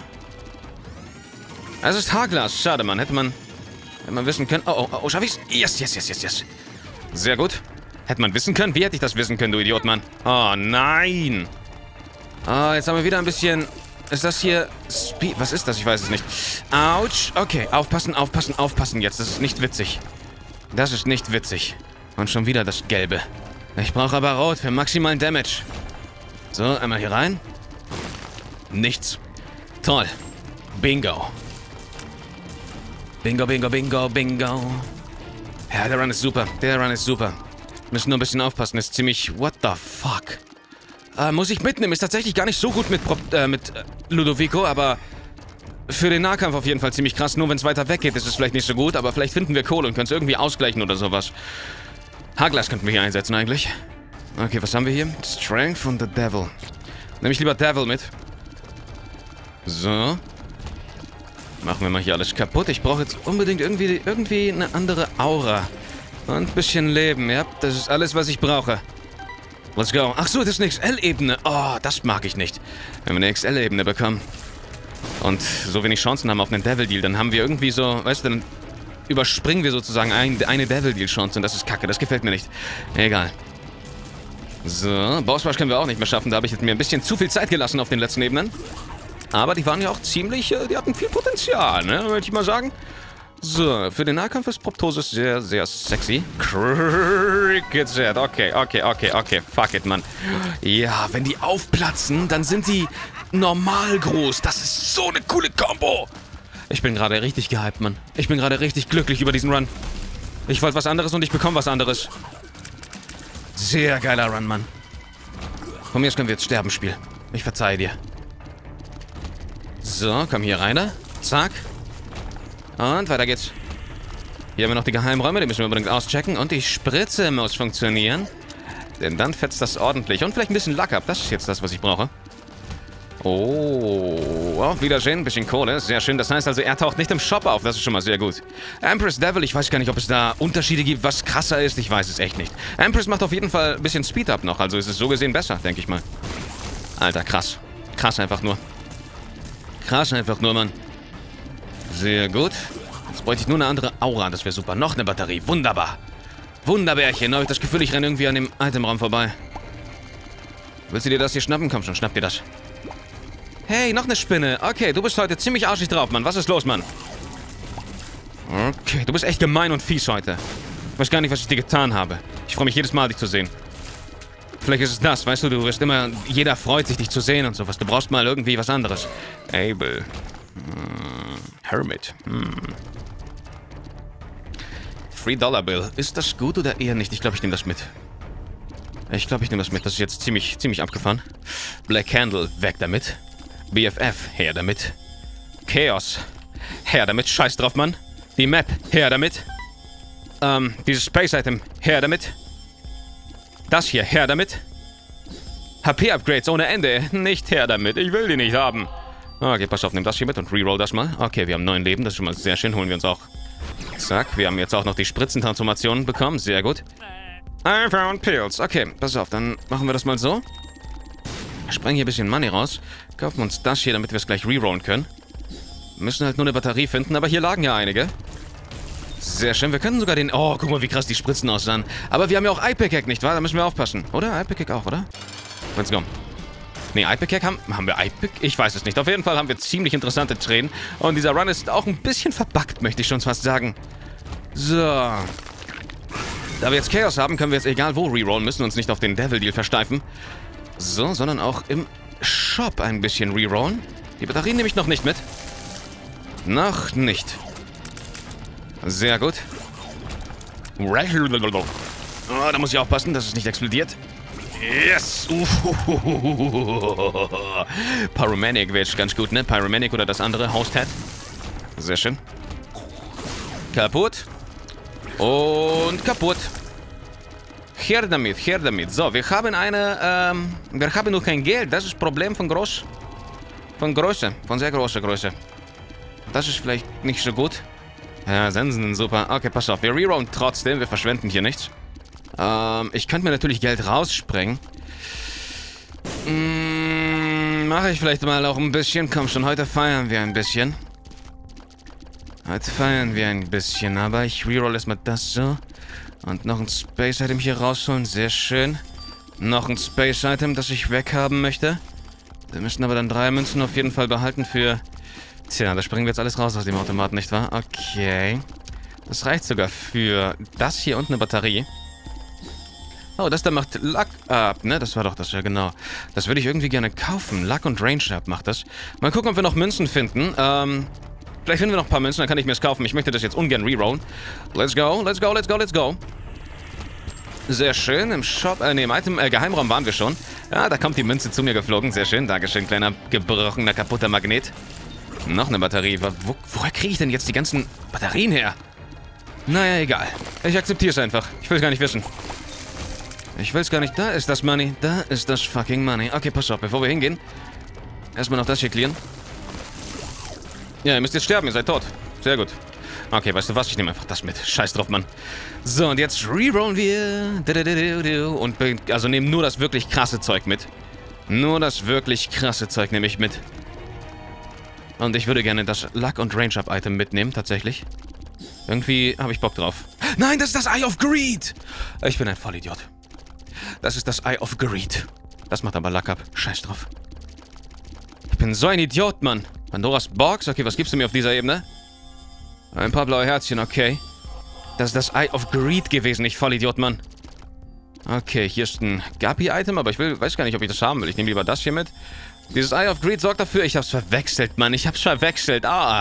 Es ist Haarglas. Schade, Mann. Hätte man wissen können. Oh, schaff ich's? Yes. Sehr gut. Hätte man wissen können? Wie hätte ich das wissen können, du Idiot, Mann? Oh, nein. Ah, jetzt haben wir wieder ein bisschen... Ist das hier... Speed? Was ist das? Ich weiß es nicht. Autsch. Okay, aufpassen jetzt. Das ist nicht witzig. Das ist nicht witzig. Und schon wieder das Gelbe. Ich brauche aber Rot für maximalen Damage. So, einmal hier rein. Nichts. Toll. Bingo. Bingo. Ja, der Run ist super. Müssen nur ein bisschen aufpassen. Ist ziemlich... What the fuck? Muss ich mitnehmen. Ist tatsächlich gar nicht so gut mit Ludovico, aber für den Nahkampf auf jeden Fall ziemlich krass. Nur wenn es weiter weg geht, ist es vielleicht nicht so gut, aber vielleicht finden wir Kohle und können es irgendwie ausgleichen oder sowas. Haarglas könnten wir hier einsetzen eigentlich. Okay, was haben wir hier? Strength von the Devil. Nehme ich lieber Devil mit. So. Machen wir mal hier alles kaputt. Ich brauche jetzt unbedingt irgendwie eine andere Aura. Und ein bisschen Leben, ja. Das ist alles, was ich brauche. Let's go. Ach so, das ist eine XL-Ebene. Oh, das mag ich nicht. Wenn wir eine XL-Ebene bekommen und so wenig Chancen haben auf einen Devil-Deal, dann haben wir irgendwie so, weißt du, dann überspringen wir sozusagen eine Devil-Deal-Chance und das ist kacke. Das gefällt mir nicht. Egal. So, Bossrush können wir auch nicht mehr schaffen. Da habe ich mir ein bisschen zu viel Zeit gelassen auf den letzten Ebenen. Aber die waren ja auch ziemlich, die hatten viel Potenzial, ne, würde ich mal sagen. So, für den Nahkampf ist Proptosis sehr, sehr sexy. Cricket Set. Okay. Fuck it, Mann. Ja, wenn die aufplatzen, dann sind die normal groß. Das ist so eine coole Combo. Ich bin gerade richtig gehypt, Mann. Ich bin gerade richtig glücklich über diesen Run. Ich wollte was anderes und ich bekomme was anderes. Sehr geiler Run, Mann. Von mir aus können wir jetzt sterben, Spiel. Ich verzeihe dir. So, komm hier rein. Zack. Und weiter geht's. Hier haben wir noch die Geheimräume, die müssen wir unbedingt auschecken. Und die Spritze muss funktionieren. Denn dann fetzt das ordentlich. Und vielleicht ein bisschen Lack ab. Das ist jetzt das, was ich brauche. Oh, auf Wiedersehen. Ein bisschen Kohle. Sehr schön. Das heißt also, er taucht nicht im Shop auf. Das ist schon mal sehr gut. Empress Devil, ich weiß gar nicht, ob es da Unterschiede gibt, was krasser ist. Ich weiß es echt nicht. Empress macht auf jeden Fall ein bisschen Speed-Up noch. Also ist es so gesehen besser, denke ich mal. Alter, krass. Krass einfach nur. Mann. Sehr gut. Jetzt bräuchte ich nur eine andere Aura. Das wäre super. Noch eine Batterie. Wunderbar. Wunderbärchen. Da habe ich das Gefühl, ich renne irgendwie an dem Itemraum vorbei. Willst du dir das hier schnappen? Komm schon, schnapp dir das. Hey, noch eine Spinne. Okay, du bist heute ziemlich arschig drauf, Mann. Was ist los, Mann? Okay, du bist echt gemein und fies heute. Ich weiß gar nicht, was ich dir getan habe. Ich freue mich jedes Mal, dich zu sehen. Vielleicht ist es das, weißt du, du wirst immer... Jeder freut sich, dich zu sehen und sowas. Du brauchst mal irgendwie was anderes. Abel. Hermit. $3-Bill. Ist das gut oder eher nicht? Ich glaube, ich nehme das mit. Das ist jetzt ziemlich abgefahren. Black Candle, weg damit. BFF, her damit. Chaos, her damit. Scheiß drauf, Mann. Die Map, her damit. Dieses Space-Item, her damit. Das hier, her damit. HP-Upgrades ohne Ende, nicht her damit. Ich will die nicht haben. Okay, pass auf, nimm das hier mit und reroll das mal. Okay, wir haben 9 Leben, das ist schon mal sehr schön. Holen wir uns auch. Zack, wir haben jetzt auch noch die Spritzentransformationen bekommen. Sehr gut. I found pills. Okay, pass auf, dann machen wir das mal so. Sprengen hier ein bisschen Money raus. Kaufen uns das hier, damit wir es gleich rerollen können. Wir müssen halt nur eine Batterie finden, aber hier lagen ja einige. Sehr schön. Wir können sogar den... Oh, guck mal, wie krass die Spritzen aussahen. Aber wir haben ja auch Ipecac, nicht wahr? Da müssen wir aufpassen. Oder? Ipecac auch, oder? Let's go. Nee, Ipecac haben wir Ipecac? Ich weiß es nicht. Auf jeden Fall haben wir ziemlich interessante Tränen. Und dieser Run ist auch ein bisschen verbuggt, möchte ich schon fast sagen. So. Da wir jetzt Chaos haben, können wir jetzt egal wo rerollen, müssen uns nicht auf den Devil Deal versteifen. So, sondern auch im Shop ein bisschen rerollen. Die Batterien nehme ich noch nicht mit. Noch nicht. Sehr gut. Oh, da muss ich aufpassen, dass es nicht explodiert. Yes! Pyromaniac wäre jetzt ganz gut, ne? Pyromaniac oder das andere, Host-Head. Sehr schön. Kaputt. Und kaputt. Her damit, her damit. So, wir haben wir haben nur kein Geld. Das ist das Problem von Größe. Von sehr großer Größe. Das ist vielleicht nicht so gut. Ja, Sensen, super. Okay, pass auf. Wir rerollen trotzdem. Wir verschwenden hier nichts. Ich könnte mir natürlich Geld raussprengen. Mache ich vielleicht mal auch ein bisschen. Komm schon, heute feiern wir ein bisschen. Aber ich reroll erstmal das so. Und noch ein Space-Item hier rausholen. Sehr schön. Noch ein Space-Item, das ich weghaben möchte. Wir müssen aber dann 3 Münzen auf jeden Fall behalten für... Tja, da springen wir jetzt alles raus aus dem Automaten, nicht wahr? Okay. Das reicht sogar für das hier und eine Batterie. Oh, das da macht Luck Up, ne? Das war doch das, ja genau. Das würde ich irgendwie gerne kaufen. Luck und Range Up macht das. Mal gucken, ob wir noch Münzen finden. Vielleicht finden wir noch ein paar Münzen, dann kann ich mir es kaufen. Ich möchte das jetzt ungern rerollen. Let's go, let's go, let's go, let's go. Sehr schön. Im Shop, im Geheimraum waren wir schon. Ja, da kommt die Münze zu mir geflogen. Sehr schön. Dankeschön, kleiner, gebrochener, kaputter Magnet. Noch eine Batterie. Woher kriege ich denn jetzt die ganzen Batterien her? Naja, egal. Ich akzeptiere es einfach. Ich will es gar nicht wissen. Ich will es gar nicht. Da ist das Money. Da ist das fucking Money. Okay, pass auf, bevor wir hingehen. Erstmal noch das hier clearen. Ja, ihr müsst jetzt sterben. Ihr seid tot. Sehr gut. Okay, weißt du was? Ich nehme einfach das mit. Scheiß drauf, Mann. So, und jetzt rerollen wir. Und also nehmen nur das wirklich krasse Zeug mit. Nur das wirklich krasse Zeug nehme ich mit. Und ich würde gerne das Luck- und Range-Up-Item mitnehmen, tatsächlich. Irgendwie habe ich Bock drauf. Nein, das ist das Eye of Greed! Ich bin ein Vollidiot. Das ist das Eye of Greed. Das macht aber Luck-Up. Scheiß drauf. Ich bin so ein Idiot, Mann. Pandoras Box? Okay, was gibst du mir auf dieser Ebene? Ein paar blaue Herzchen, okay. Das ist das Eye of Greed gewesen, ich Vollidiot, Mann. Okay, hier ist ein Guppy-Item, aber ich weiß gar nicht, ob ich das haben will. Ich nehme lieber das hier mit. Dieses Eye of Greed sorgt dafür... Ich hab's verwechselt, Mann. Ich hab's verwechselt.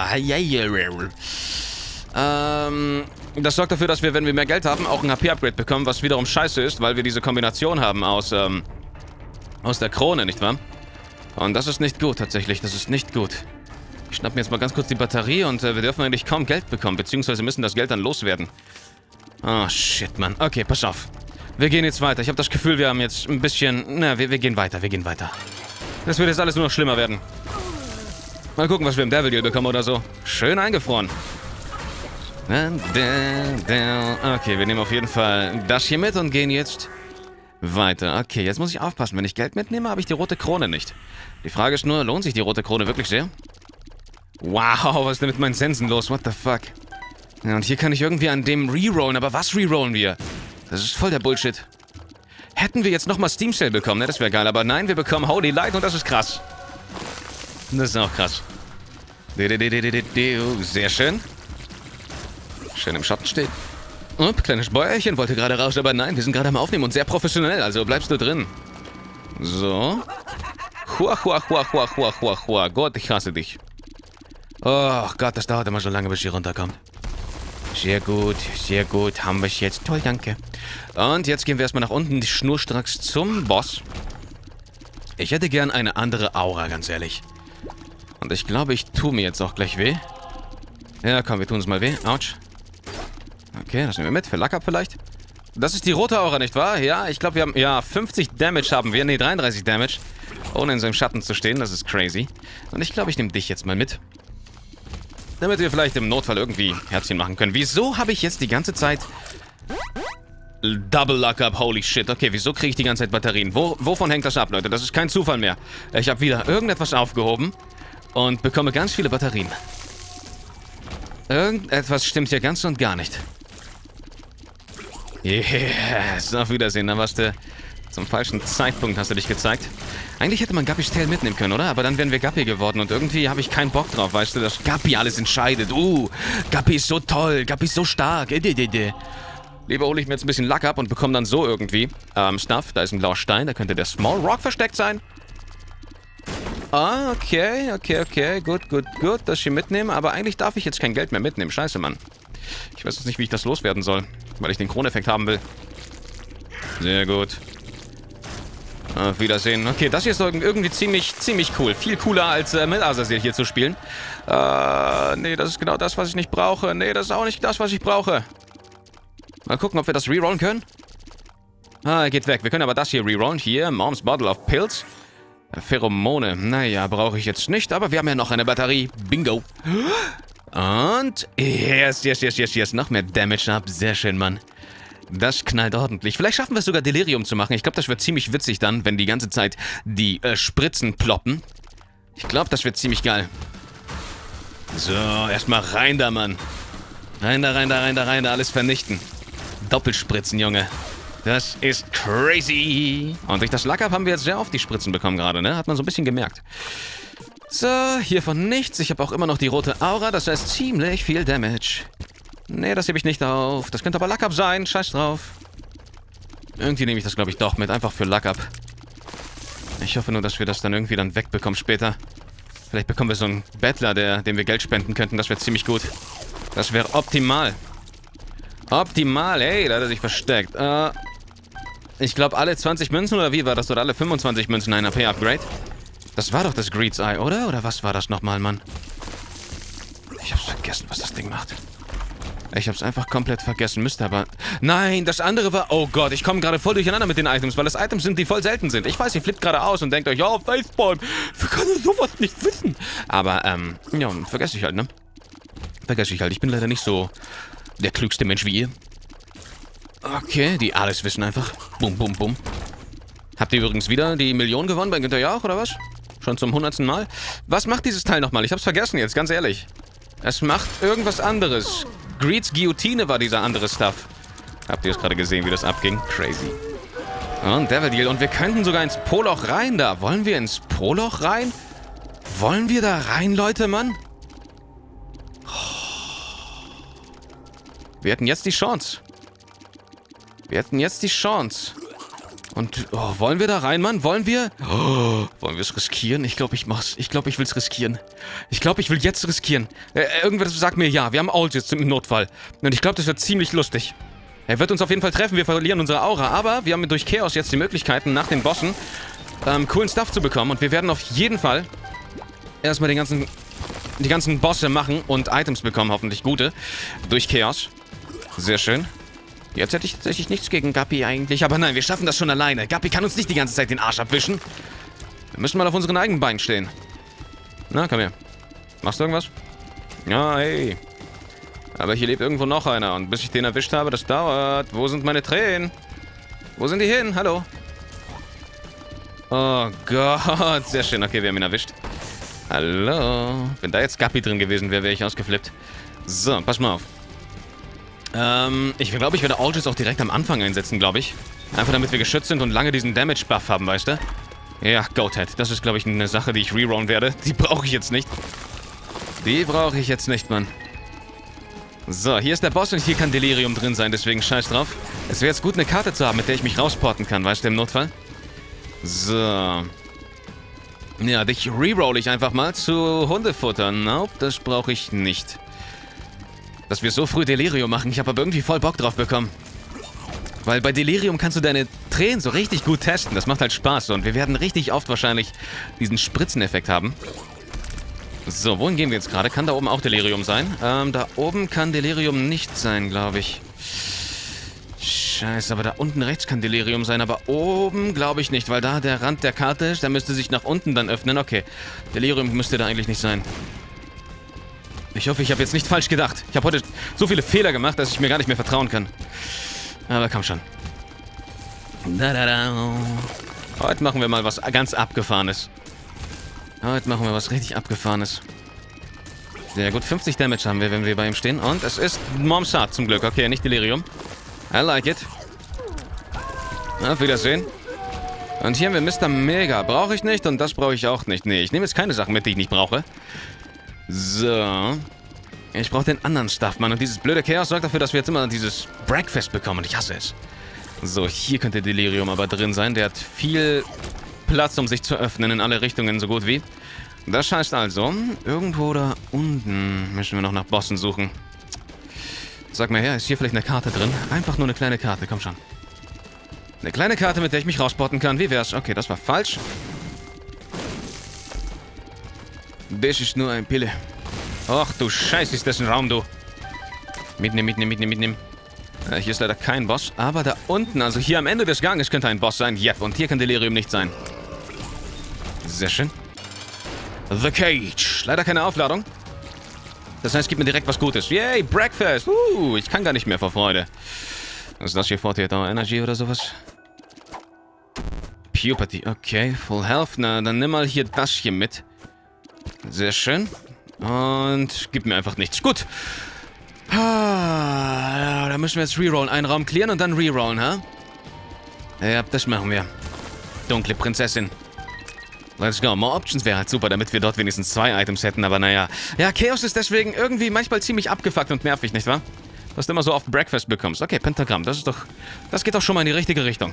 Das sorgt dafür, dass wir, wenn wir mehr Geld haben, auch ein HP-Upgrade bekommen, was wiederum scheiße ist, weil wir diese Kombination haben aus der Krone, nicht wahr? Und das ist nicht gut, tatsächlich. Das ist nicht gut. Ich schnapp mir jetzt mal ganz kurz die Batterie und wir dürfen eigentlich kaum Geld bekommen, beziehungsweise müssen das Geld dann loswerden. Oh, shit, Mann. Okay, pass auf. Wir gehen jetzt weiter. Ich habe das Gefühl, wir haben jetzt ein bisschen... Na, wir gehen weiter, wir gehen weiter. Das wird jetzt alles nur noch schlimmer werden. Mal gucken, was wir im Devil Deal bekommen oder so. Schön eingefroren. Okay, wir nehmen auf jeden Fall das hier mit und gehen jetzt weiter. Okay, jetzt muss ich aufpassen. Wenn ich Geld mitnehme, habe ich die rote Krone nicht. Die Frage ist nur, lohnt sich die rote Krone wirklich sehr? Wow, was ist denn mit meinen Sensen los? What the fuck? Ja, und hier kann ich irgendwie an dem rerollen. Aber was rerollen wir? Das ist voll der Bullshit. Hätten wir jetzt nochmal Steam Sale bekommen, ne? Das wäre geil. Aber nein, wir bekommen Holy Light und das ist krass. Das ist auch krass. Sehr schön. Schön im Schatten steht. Und kleines Bäuerchen wollte gerade raus, aber nein, wir sind gerade am Aufnehmen und sehr professionell, also bleibst du drin. So. Hua. Gott, ich hasse dich. Oh Gott, das dauert immer so lange, bis hier runterkommt. Sehr gut, haben wir es jetzt. Toll, danke. Und jetzt gehen wir erstmal nach unten, schnurstracks zum Boss. Ich hätte gern eine andere Aura, ganz ehrlich. Und ich glaube, ich tue mir jetzt auch gleich weh. Ja, komm, wir tun es mal weh. Autsch. Okay, das nehmen wir mit. Für Luck-Up vielleicht. Das ist die rote Aura, nicht wahr? Ja, ich glaube, wir haben... Ja, 50 Damage haben wir. Ne, 33 Damage. Ohne in so einem Schatten zu stehen. Das ist crazy. Und ich glaube, ich nehme dich jetzt mal mit. Damit wir vielleicht im Notfall irgendwie Herzchen machen können. Wieso habe ich jetzt die ganze Zeit... Double Luck-Up, holy shit. Okay, wieso kriege ich die ganze Zeit Batterien? Wovon hängt das ab, Leute? Das ist kein Zufall mehr. Ich habe wieder irgendetwas aufgehoben und bekomme ganz viele Batterien. Irgendetwas stimmt hier ganz und gar nicht. Yes, auf Wiedersehen. Da warst du zum falschen Zeitpunkt, hast du dich gezeigt. Eigentlich hätte man Guppys Tail mitnehmen können, oder? Aber dann wären wir Guppy geworden und irgendwie habe ich keinen Bock drauf, weißt du, dass Guppy alles entscheidet. Guppy ist so toll, Guppy ist so stark. Lieber hole ich mir jetzt ein bisschen Lack ab und bekomme dann so irgendwie Stuff. Da ist ein blauer Stein, da könnte der Small Rock versteckt sein. Ah, okay. Gut. Das hier mitnehmen. Aber eigentlich darf ich jetzt kein Geld mehr mitnehmen. Scheiße, Mann. Ich weiß jetzt nicht, wie ich das loswerden soll. Weil ich den Kroneffekt haben will. Sehr gut. Auf Wiedersehen. Okay, das hier ist irgendwie ziemlich cool. Viel cooler als mit Azazel hier zu spielen. Nee, das ist genau das, was ich nicht brauche. Nee, das ist auch nicht das, was ich brauche. Mal gucken, ob wir das rerollen können. Er geht weg. Wir können aber das hier rerollen. Hier, Mom's Bottle of Pills. Pheromone. Naja, brauche ich jetzt nicht, aber wir haben ja noch eine Batterie. Bingo. Und yes. Noch mehr Damage ab. Sehr schön, Mann. Das knallt ordentlich. Vielleicht schaffen wir es sogar, Delirium zu machen. Ich glaube, das wird ziemlich witzig dann, wenn die ganze Zeit die Spritzen ploppen. Ich glaube, das wird ziemlich geil. So, erstmal rein da, Mann. Rein da. Alles vernichten. Doppelspritzen, Junge. Das ist crazy. Und durch das Lack-Up haben wir jetzt sehr oft die Spritzen bekommen gerade, ne? Hat man so ein bisschen gemerkt. So, hiervon nichts. Ich habe auch immer noch die rote Aura. Das heißt ziemlich viel Damage. Nee, das hebe ich nicht auf. Das könnte aber Lack-Up sein. Scheiß drauf. Irgendwie nehme ich das, glaube ich, doch mit. Einfach für Lack-Up. Ich hoffe nur, dass wir das dann irgendwie dann wegbekommen später. Vielleicht bekommen wir so einen Bettler, dem wir Geld spenden könnten. Das wäre ziemlich gut. Das wäre optimal. Optimal. Hey, da hat er sich versteckt. Ich glaube, alle 20 Münzen, oder wie war das? Oder alle 25 Münzen ein AP-Upgrade? Das war doch das Greed's Eye, oder? Oder was war das nochmal, Mann? Ich hab's vergessen, was das Ding macht. Ich hab's einfach komplett vergessen. Müsste aber... Nein, das andere war... Oh Gott, ich komme gerade voll durcheinander mit den Items, weil es Items sind, die voll selten sind. Ich weiß, ihr flippt gerade aus und denkt euch, ja, Facepalm, wir können sowas nicht wissen. Aber, ja, vergesse ich halt, ne? Ich bin leider nicht so der klügste Mensch wie ihr. Okay, die alles wissen einfach. Bum. Habt ihr übrigens wieder die Million gewonnen bei Günther Jauch, oder was? Schon zum 100. Mal? Was macht dieses Teil nochmal? Ich hab's vergessen jetzt, ganz ehrlich. Es macht irgendwas anderes. Greeds Guillotine war dieser andere Stuff. Habt ihr es gerade gesehen, wie das abging? Crazy. Und Devil Deal. Und wir könnten sogar ins Poloch rein da. Wollen wir ins Poloch rein? Wollen wir da rein, Leute, Mann? Wir hätten jetzt die Chance. Und wollen wir da rein, Mann? Wollen wir? Wollen wir es riskieren? Ich glaube, ich mach's. Ich glaube, ich will es riskieren. Ich glaube, ich will jetzt riskieren. Irgendwas sagt mir ja. Wir haben Aegis im Notfall. Und ich glaube, das wird ziemlich lustig. Er wird uns auf jeden Fall treffen. Wir verlieren unsere Aura. Aber wir haben durch Chaos jetzt die Möglichkeiten, nach den Bossen coolen Stuff zu bekommen. Und wir werden auf jeden Fall erstmal die ganzen Bosse machen und Items bekommen. Hoffentlich gute. Durch Chaos. Sehr schön. Jetzt hätte ich tatsächlich nichts gegen Guppy eigentlich. Aber nein, wir schaffen das schon alleine. Guppy kann uns nicht die ganze Zeit den Arsch abwischen. Wir müssen mal auf unseren eigenen Beinen stehen. Na, komm her. Machst du irgendwas? Ja, hey. Aber hier lebt irgendwo noch einer. Und bis ich den erwischt habe, das dauert. Wo sind meine Tränen? Wo sind die hin? Hallo? Oh Gott. Sehr schön. Okay, wir haben ihn erwischt. Hallo. Wenn da jetzt Guppy drin gewesen wäre, wäre ich ausgeflippt. So, pass mal auf. Ich glaube, ich werde Aegis auch direkt am Anfang einsetzen, glaube ich. Einfach damit wir geschützt sind und lange diesen Damage-Buff haben, weißt du? Ja, Goathead. Das ist, glaube ich, eine Sache, die ich rerollen werde. Die brauche ich jetzt nicht. Mann. So, hier ist der Boss und hier kann Delirium drin sein, deswegen scheiß drauf. Es wäre jetzt gut, eine Karte zu haben, mit der ich mich rausporten kann, weißt du, im Notfall. So. Ja, dich reroll ich einfach mal zu Hundefutter. Nope, das brauche ich nicht. Dass wir so früh Delirium machen. Ich habe aber irgendwie voll Bock drauf bekommen. Weil bei Delirium kannst du deine Tränen so richtig gut testen. Das macht halt Spaß. Und wir werden richtig oft wahrscheinlich diesen Spritzeneffekt haben. So, wohin gehen wir jetzt gerade? Kann da oben auch Delirium sein? Da oben kann Delirium nicht sein, glaube ich. Scheiße, aber da unten rechts kann Delirium sein. Aber oben glaube ich nicht, weil da der Rand der Karte ist. Der müsste sich nach unten dann öffnen. Okay, Delirium müsste da eigentlich nicht sein. Ich hoffe, ich habe jetzt nicht falsch gedacht. Ich habe heute so viele Fehler gemacht, dass ich mir gar nicht mehr vertrauen kann. Aber komm schon. Heute machen wir mal was ganz Abgefahrenes. Heute machen wir was richtig Abgefahrenes. Sehr gut, 50 Damage haben wir, wenn wir bei ihm stehen. Und es ist Momsat zum Glück. Okay, nicht Delirium. I like it. Auf Wiedersehen. Und hier haben wir Mr. Mega. Brauche ich nicht und das brauche ich auch nicht. Nee, ich nehme jetzt keine Sachen mit, die ich nicht brauche. So. Ich brauche den anderen Stuff, Mann. Und dieses blöde Chaos sorgt dafür, dass wir jetzt immer dieses Breakfast bekommen. Und ich hasse es. So, hier könnte Delirium aber drin sein. Der hat viel Platz, um sich zu öffnen in alle Richtungen, so gut wie. Das heißt also, irgendwo da unten müssen wir noch nach Bossen suchen. Sag mal her, ist hier vielleicht eine Karte drin? Einfach nur eine kleine Karte, komm schon. Eine kleine Karte, mit der ich mich rausbotten kann. Wie wär's? Okay, das war falsch. Das ist nur ein Pille. Ach du Scheiße, ist das ein Raum, du. Mitnehmen. Hier ist leider kein Boss, aber da unten, also hier am Ende des Ganges könnte ein Boss sein. Yep, und hier kann Delirium nicht sein. Sehr schön. The Cage. Leider keine Aufladung. Das heißt, gib mir direkt was Gutes. Yay, Breakfast. Ich kann gar nicht mehr vor Freude. Was ist das hier? 48 Hour Energy oder sowas? Puberty. Okay, Full Health. Na, dann nimm mal hier das hier mit. Sehr schön. Und gib mir einfach nichts. Gut. Da müssen wir jetzt rerollen. Einen Raum clearen und dann rerollen, ha? Ja, das machen wir. Dunkle Prinzessin. Let's go. More Options wäre halt super, damit wir dort wenigstens 2 Items hätten, aber naja. Ja, Chaos ist deswegen irgendwie manchmal ziemlich abgefuckt und nervig, nicht wahr? Was du immer so oft Breakfast bekommst. Okay, Pentagramm, das geht doch schon mal in die richtige Richtung.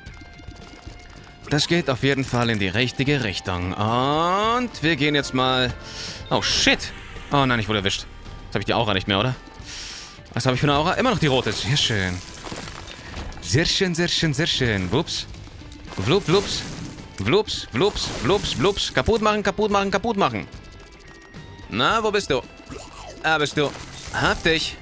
Das geht auf jeden Fall in die richtige Richtung. Und wir gehen jetzt mal... Oh, shit. Oh nein, ich wurde erwischt. Jetzt habe ich die Aura nicht mehr, oder? Was habe ich für eine Aura? Immer noch die rote. Sehr schön. Sehr schön, sehr schön, sehr schön. Wups. Wlup, wlups. Wlups, wlups, wlups, wlups. Kaputt machen. Na, wo bist du? Da bist du. Hab dich.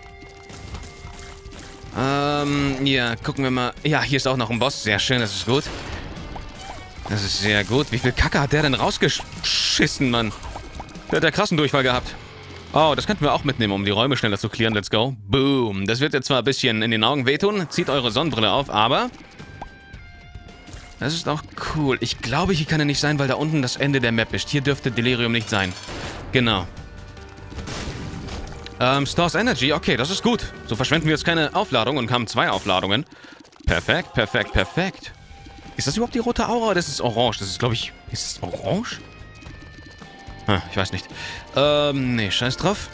Ja, gucken wir mal. Ja, hier ist auch noch ein Boss. Sehr schön, das ist gut. Das ist sehr gut. Wie viel Kacke hat der denn rausgeschissen, Mann? Der hat ja krassen Durchfall gehabt. Oh, das könnten wir auch mitnehmen, um die Räume schneller zu clearen. Let's go. Boom. Das wird jetzt zwar ein bisschen in den Augen wehtun. Zieht eure Sonnenbrille auf, aber... Das ist auch cool. Ich glaube, hier kann er nicht sein, weil da unten das Ende der Map ist. Hier dürfte Delirium nicht sein. Genau. Stores Energy. Okay, das ist gut. So verschwenden wir jetzt keine Aufladung und haben 2 Aufladungen. Perfekt. Ist das überhaupt die rote Aura? Das ist orange. Das ist, glaube ich... Ist das orange? Ich weiß nicht. Nee, scheiß drauf.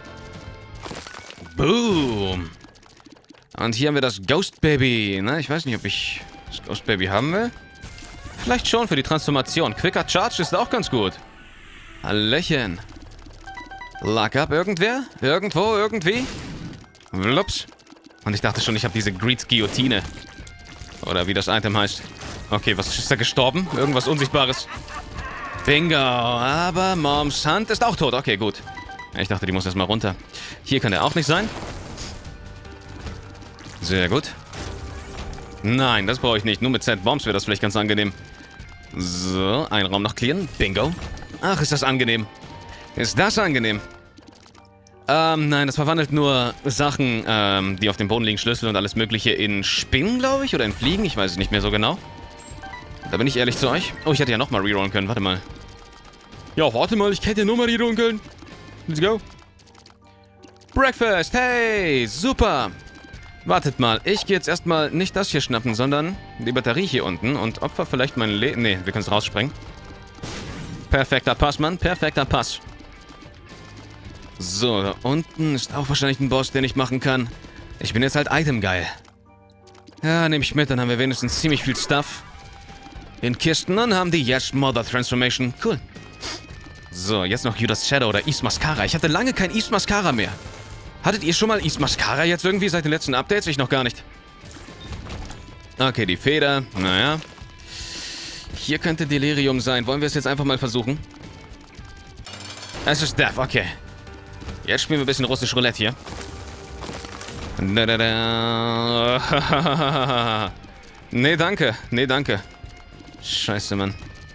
Boom. Und hier haben wir das Ghost Baby. Na, ich weiß nicht, ob ich das Ghost Baby haben will. Vielleicht schon für die Transformation. Quicker Charge ist auch ganz gut. Hallöchen. Luck up irgendwer? Irgendwo, irgendwie? Wlups. Und ich dachte schon, ich habe diese Greeds Guillotine. Oder wie das Item heißt. Okay, was ist da gestorben? Irgendwas Unsichtbares. Bingo. Aber Moms Hand ist auch tot. Okay, gut. Ich dachte, die muss erstmal runter. Hier kann der auch nicht sein. Sehr gut. Nein, das brauche ich nicht. Nur mit Z-Bombs wäre das vielleicht ganz angenehm. So, einen Raum noch clearen. Bingo. Ach, ist das angenehm. Ist das angenehm? Nein, das verwandelt nur Sachen, die auf dem Boden liegen, Schlüssel und alles mögliche in Spinnen, glaube ich, oder in Fliegen. Ich weiß es nicht mehr so genau. Da bin ich ehrlich zu euch. Oh, ich hätte ja nochmal rerollen können. Warte mal. Ja, warte mal. Ich hätte ja nochmal rerollen können. Let's go. Breakfast. Hey, super. Wartet mal. Ich gehe jetzt erstmal nicht das hier schnappen, sondern die Batterie hier unten und opfer vielleicht mein Leben. Nee, wir können es raussprengen. Perfekter Pass, Mann. Perfekter Pass. So, da unten ist auch wahrscheinlich ein Boss, den ich machen kann. Ich bin jetzt halt Item-geil. Ja, nehme ich mit. Dann haben wir wenigstens ziemlich viel Stuff in Kisten und haben die Yes Mother Transformation. Cool. So, jetzt noch Judas Shadow oder East Mascara. Ich hatte lange kein East Mascara mehr. Hattet ihr schon mal East Mascara jetzt irgendwie seit den letzten Updates? Ich noch gar nicht. Okay, die Feder. Naja. Hier könnte Delirium sein. Wollen wir es jetzt einfach mal versuchen? Es ist Death, okay. Jetzt spielen wir ein bisschen russisch Roulette hier. Nee, danke. Nee, danke. Scheiße, Mann.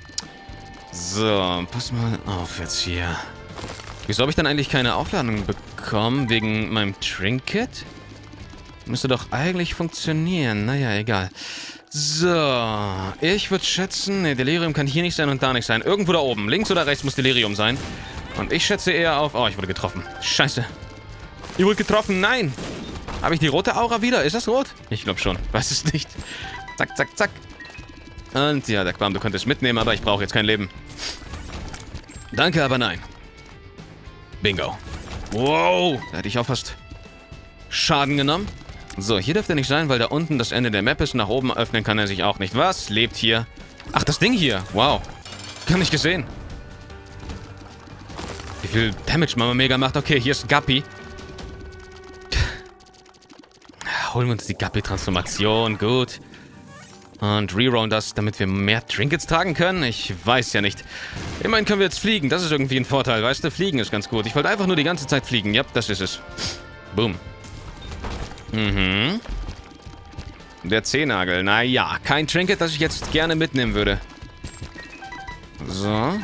So, pass mal auf jetzt hier. Wieso habe ich dann eigentlich keine Aufladung bekommen? Wegen meinem Trinket? Müsste doch eigentlich funktionieren. Naja, egal. So, ich würde schätzen... Ne, Delirium kann hier nicht sein und da nicht sein. Irgendwo da oben. Links oder rechts muss Delirium sein. Und ich schätze eher auf... Oh, ich wurde getroffen. Scheiße. Ich wurde getroffen, nein. Habe ich die rote Aura wieder? Ist das rot? Ich glaube schon. Weiß es nicht. Zack, zack, zack. Und ja, der Quam, du könntest mitnehmen, aber ich brauche jetzt kein Leben. Danke, aber nein. Bingo. Wow, da hätte ich auch fast Schaden genommen. So, hier dürfte er nicht sein, weil da unten das Ende der Map ist. Nach oben öffnen kann er sich auch nicht. Was? Lebt hier? Ach, das Ding hier. Wow. Gar nicht gesehen. Wie viel Damage Mama Mega macht. Okay, hier ist Guppy. Holen wir uns die Guppy-Transformation. Gut. Und rerollen das, damit wir mehr Trinkets tragen können? Ich weiß ja nicht. Immerhin können wir jetzt fliegen. Das ist irgendwie ein Vorteil, weißt du? Fliegen ist ganz gut. Ich wollte einfach nur die ganze Zeit fliegen. Ja, das ist es. Boom. Mhm. Der Zehennagel. Naja, kein Trinket, das ich jetzt gerne mitnehmen würde. So.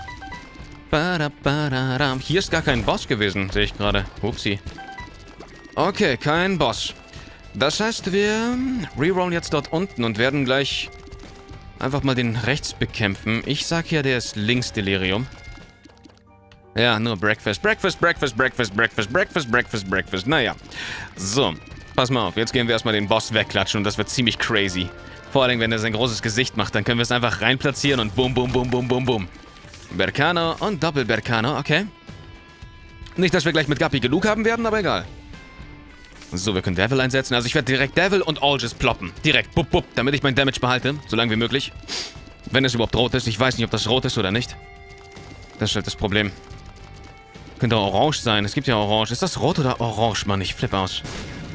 Hier ist gar kein Boss gewesen, sehe ich gerade. Upsi. Okay, kein Boss. Das heißt, wir rerollen jetzt dort unten und werden gleich einfach mal den rechts bekämpfen. Ich sag ja, der ist links Delirium. Ja, nur Breakfast, Breakfast, Breakfast, Breakfast, Breakfast, Breakfast, Breakfast, Breakfast. Naja. So, pass mal auf. Jetzt gehen wir erstmal den Boss wegklatschen und das wird ziemlich crazy. Vor allem, wenn er sein großes Gesicht macht, dann können wir es einfach reinplatzieren und boom, boom, boom, boom, boom, boom. Berkano und Doppel-Berkano, okay. Nicht, dass wir gleich mit Guppy genug haben werden, aber egal. So, wir können Devil einsetzen. Also ich werde direkt Devil und Algis ploppen. Direkt, bup, bup, damit ich mein Damage behalte. So lange wie möglich. Wenn es überhaupt rot ist. Ich weiß nicht, ob das rot ist oder nicht. Das ist halt das Problem. Könnte auch orange sein. Es gibt ja orange. Ist das rot oder orange, Mann? Ich flippe aus.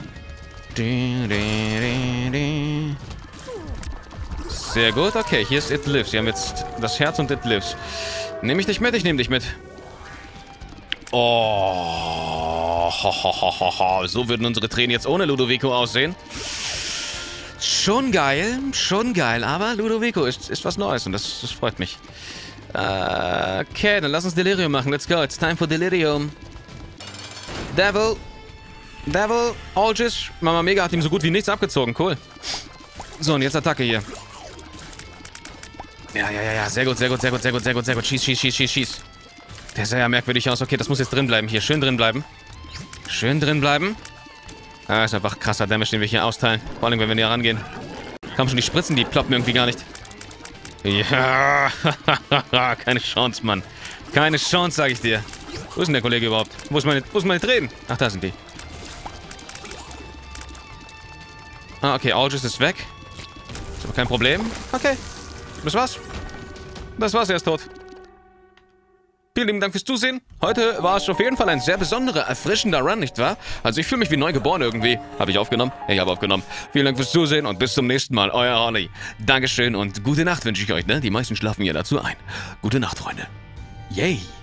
Sehr gut. Okay, hier ist It Lives. Wir haben jetzt das Herz und It Lives. Nehme ich dich mit? Ich nehme dich mit. Oh, so würden unsere Tränen jetzt ohne Ludovico aussehen. Schon geil, aber Ludovico ist was Neues und das freut mich. Okay, dann lass uns Delirium machen. Let's go, it's time for Delirium. Devil, Algis. Mama Mega hat ihm so gut wie nichts abgezogen, cool. So, und jetzt Attacke hier. Ja, sehr gut. Schieß. Der sah ja merkwürdig aus. Okay, das muss jetzt drin bleiben hier. Schön drin bleiben. Ah, ist einfach krasser Damage, den wir hier austeilen. Vor allem, wenn wir näher rangehen. Komm schon, die Spritzen, die ploppen irgendwie gar nicht. Ja, keine Chance, Mann. Keine Chance, sag ich dir. Wo ist denn der Kollege überhaupt? Wo ist meine Tränen? Ach, da sind die. Ah, okay, Algis ist weg. Ist aber kein Problem. Okay, das war's, er ist tot. Vielen lieben Dank fürs Zusehen. Heute war es auf jeden Fall ein sehr besonderer, erfrischender Run, nicht wahr? Also ich fühle mich wie neu geboren irgendwie. Habe ich aufgenommen? Ich habe aufgenommen. Vielen Dank fürs Zusehen und bis zum nächsten Mal. Euer Olli. Dankeschön und gute Nacht wünsche ich euch, ne? Die meisten schlafen ja dazu ein. Gute Nacht, Freunde. Yay.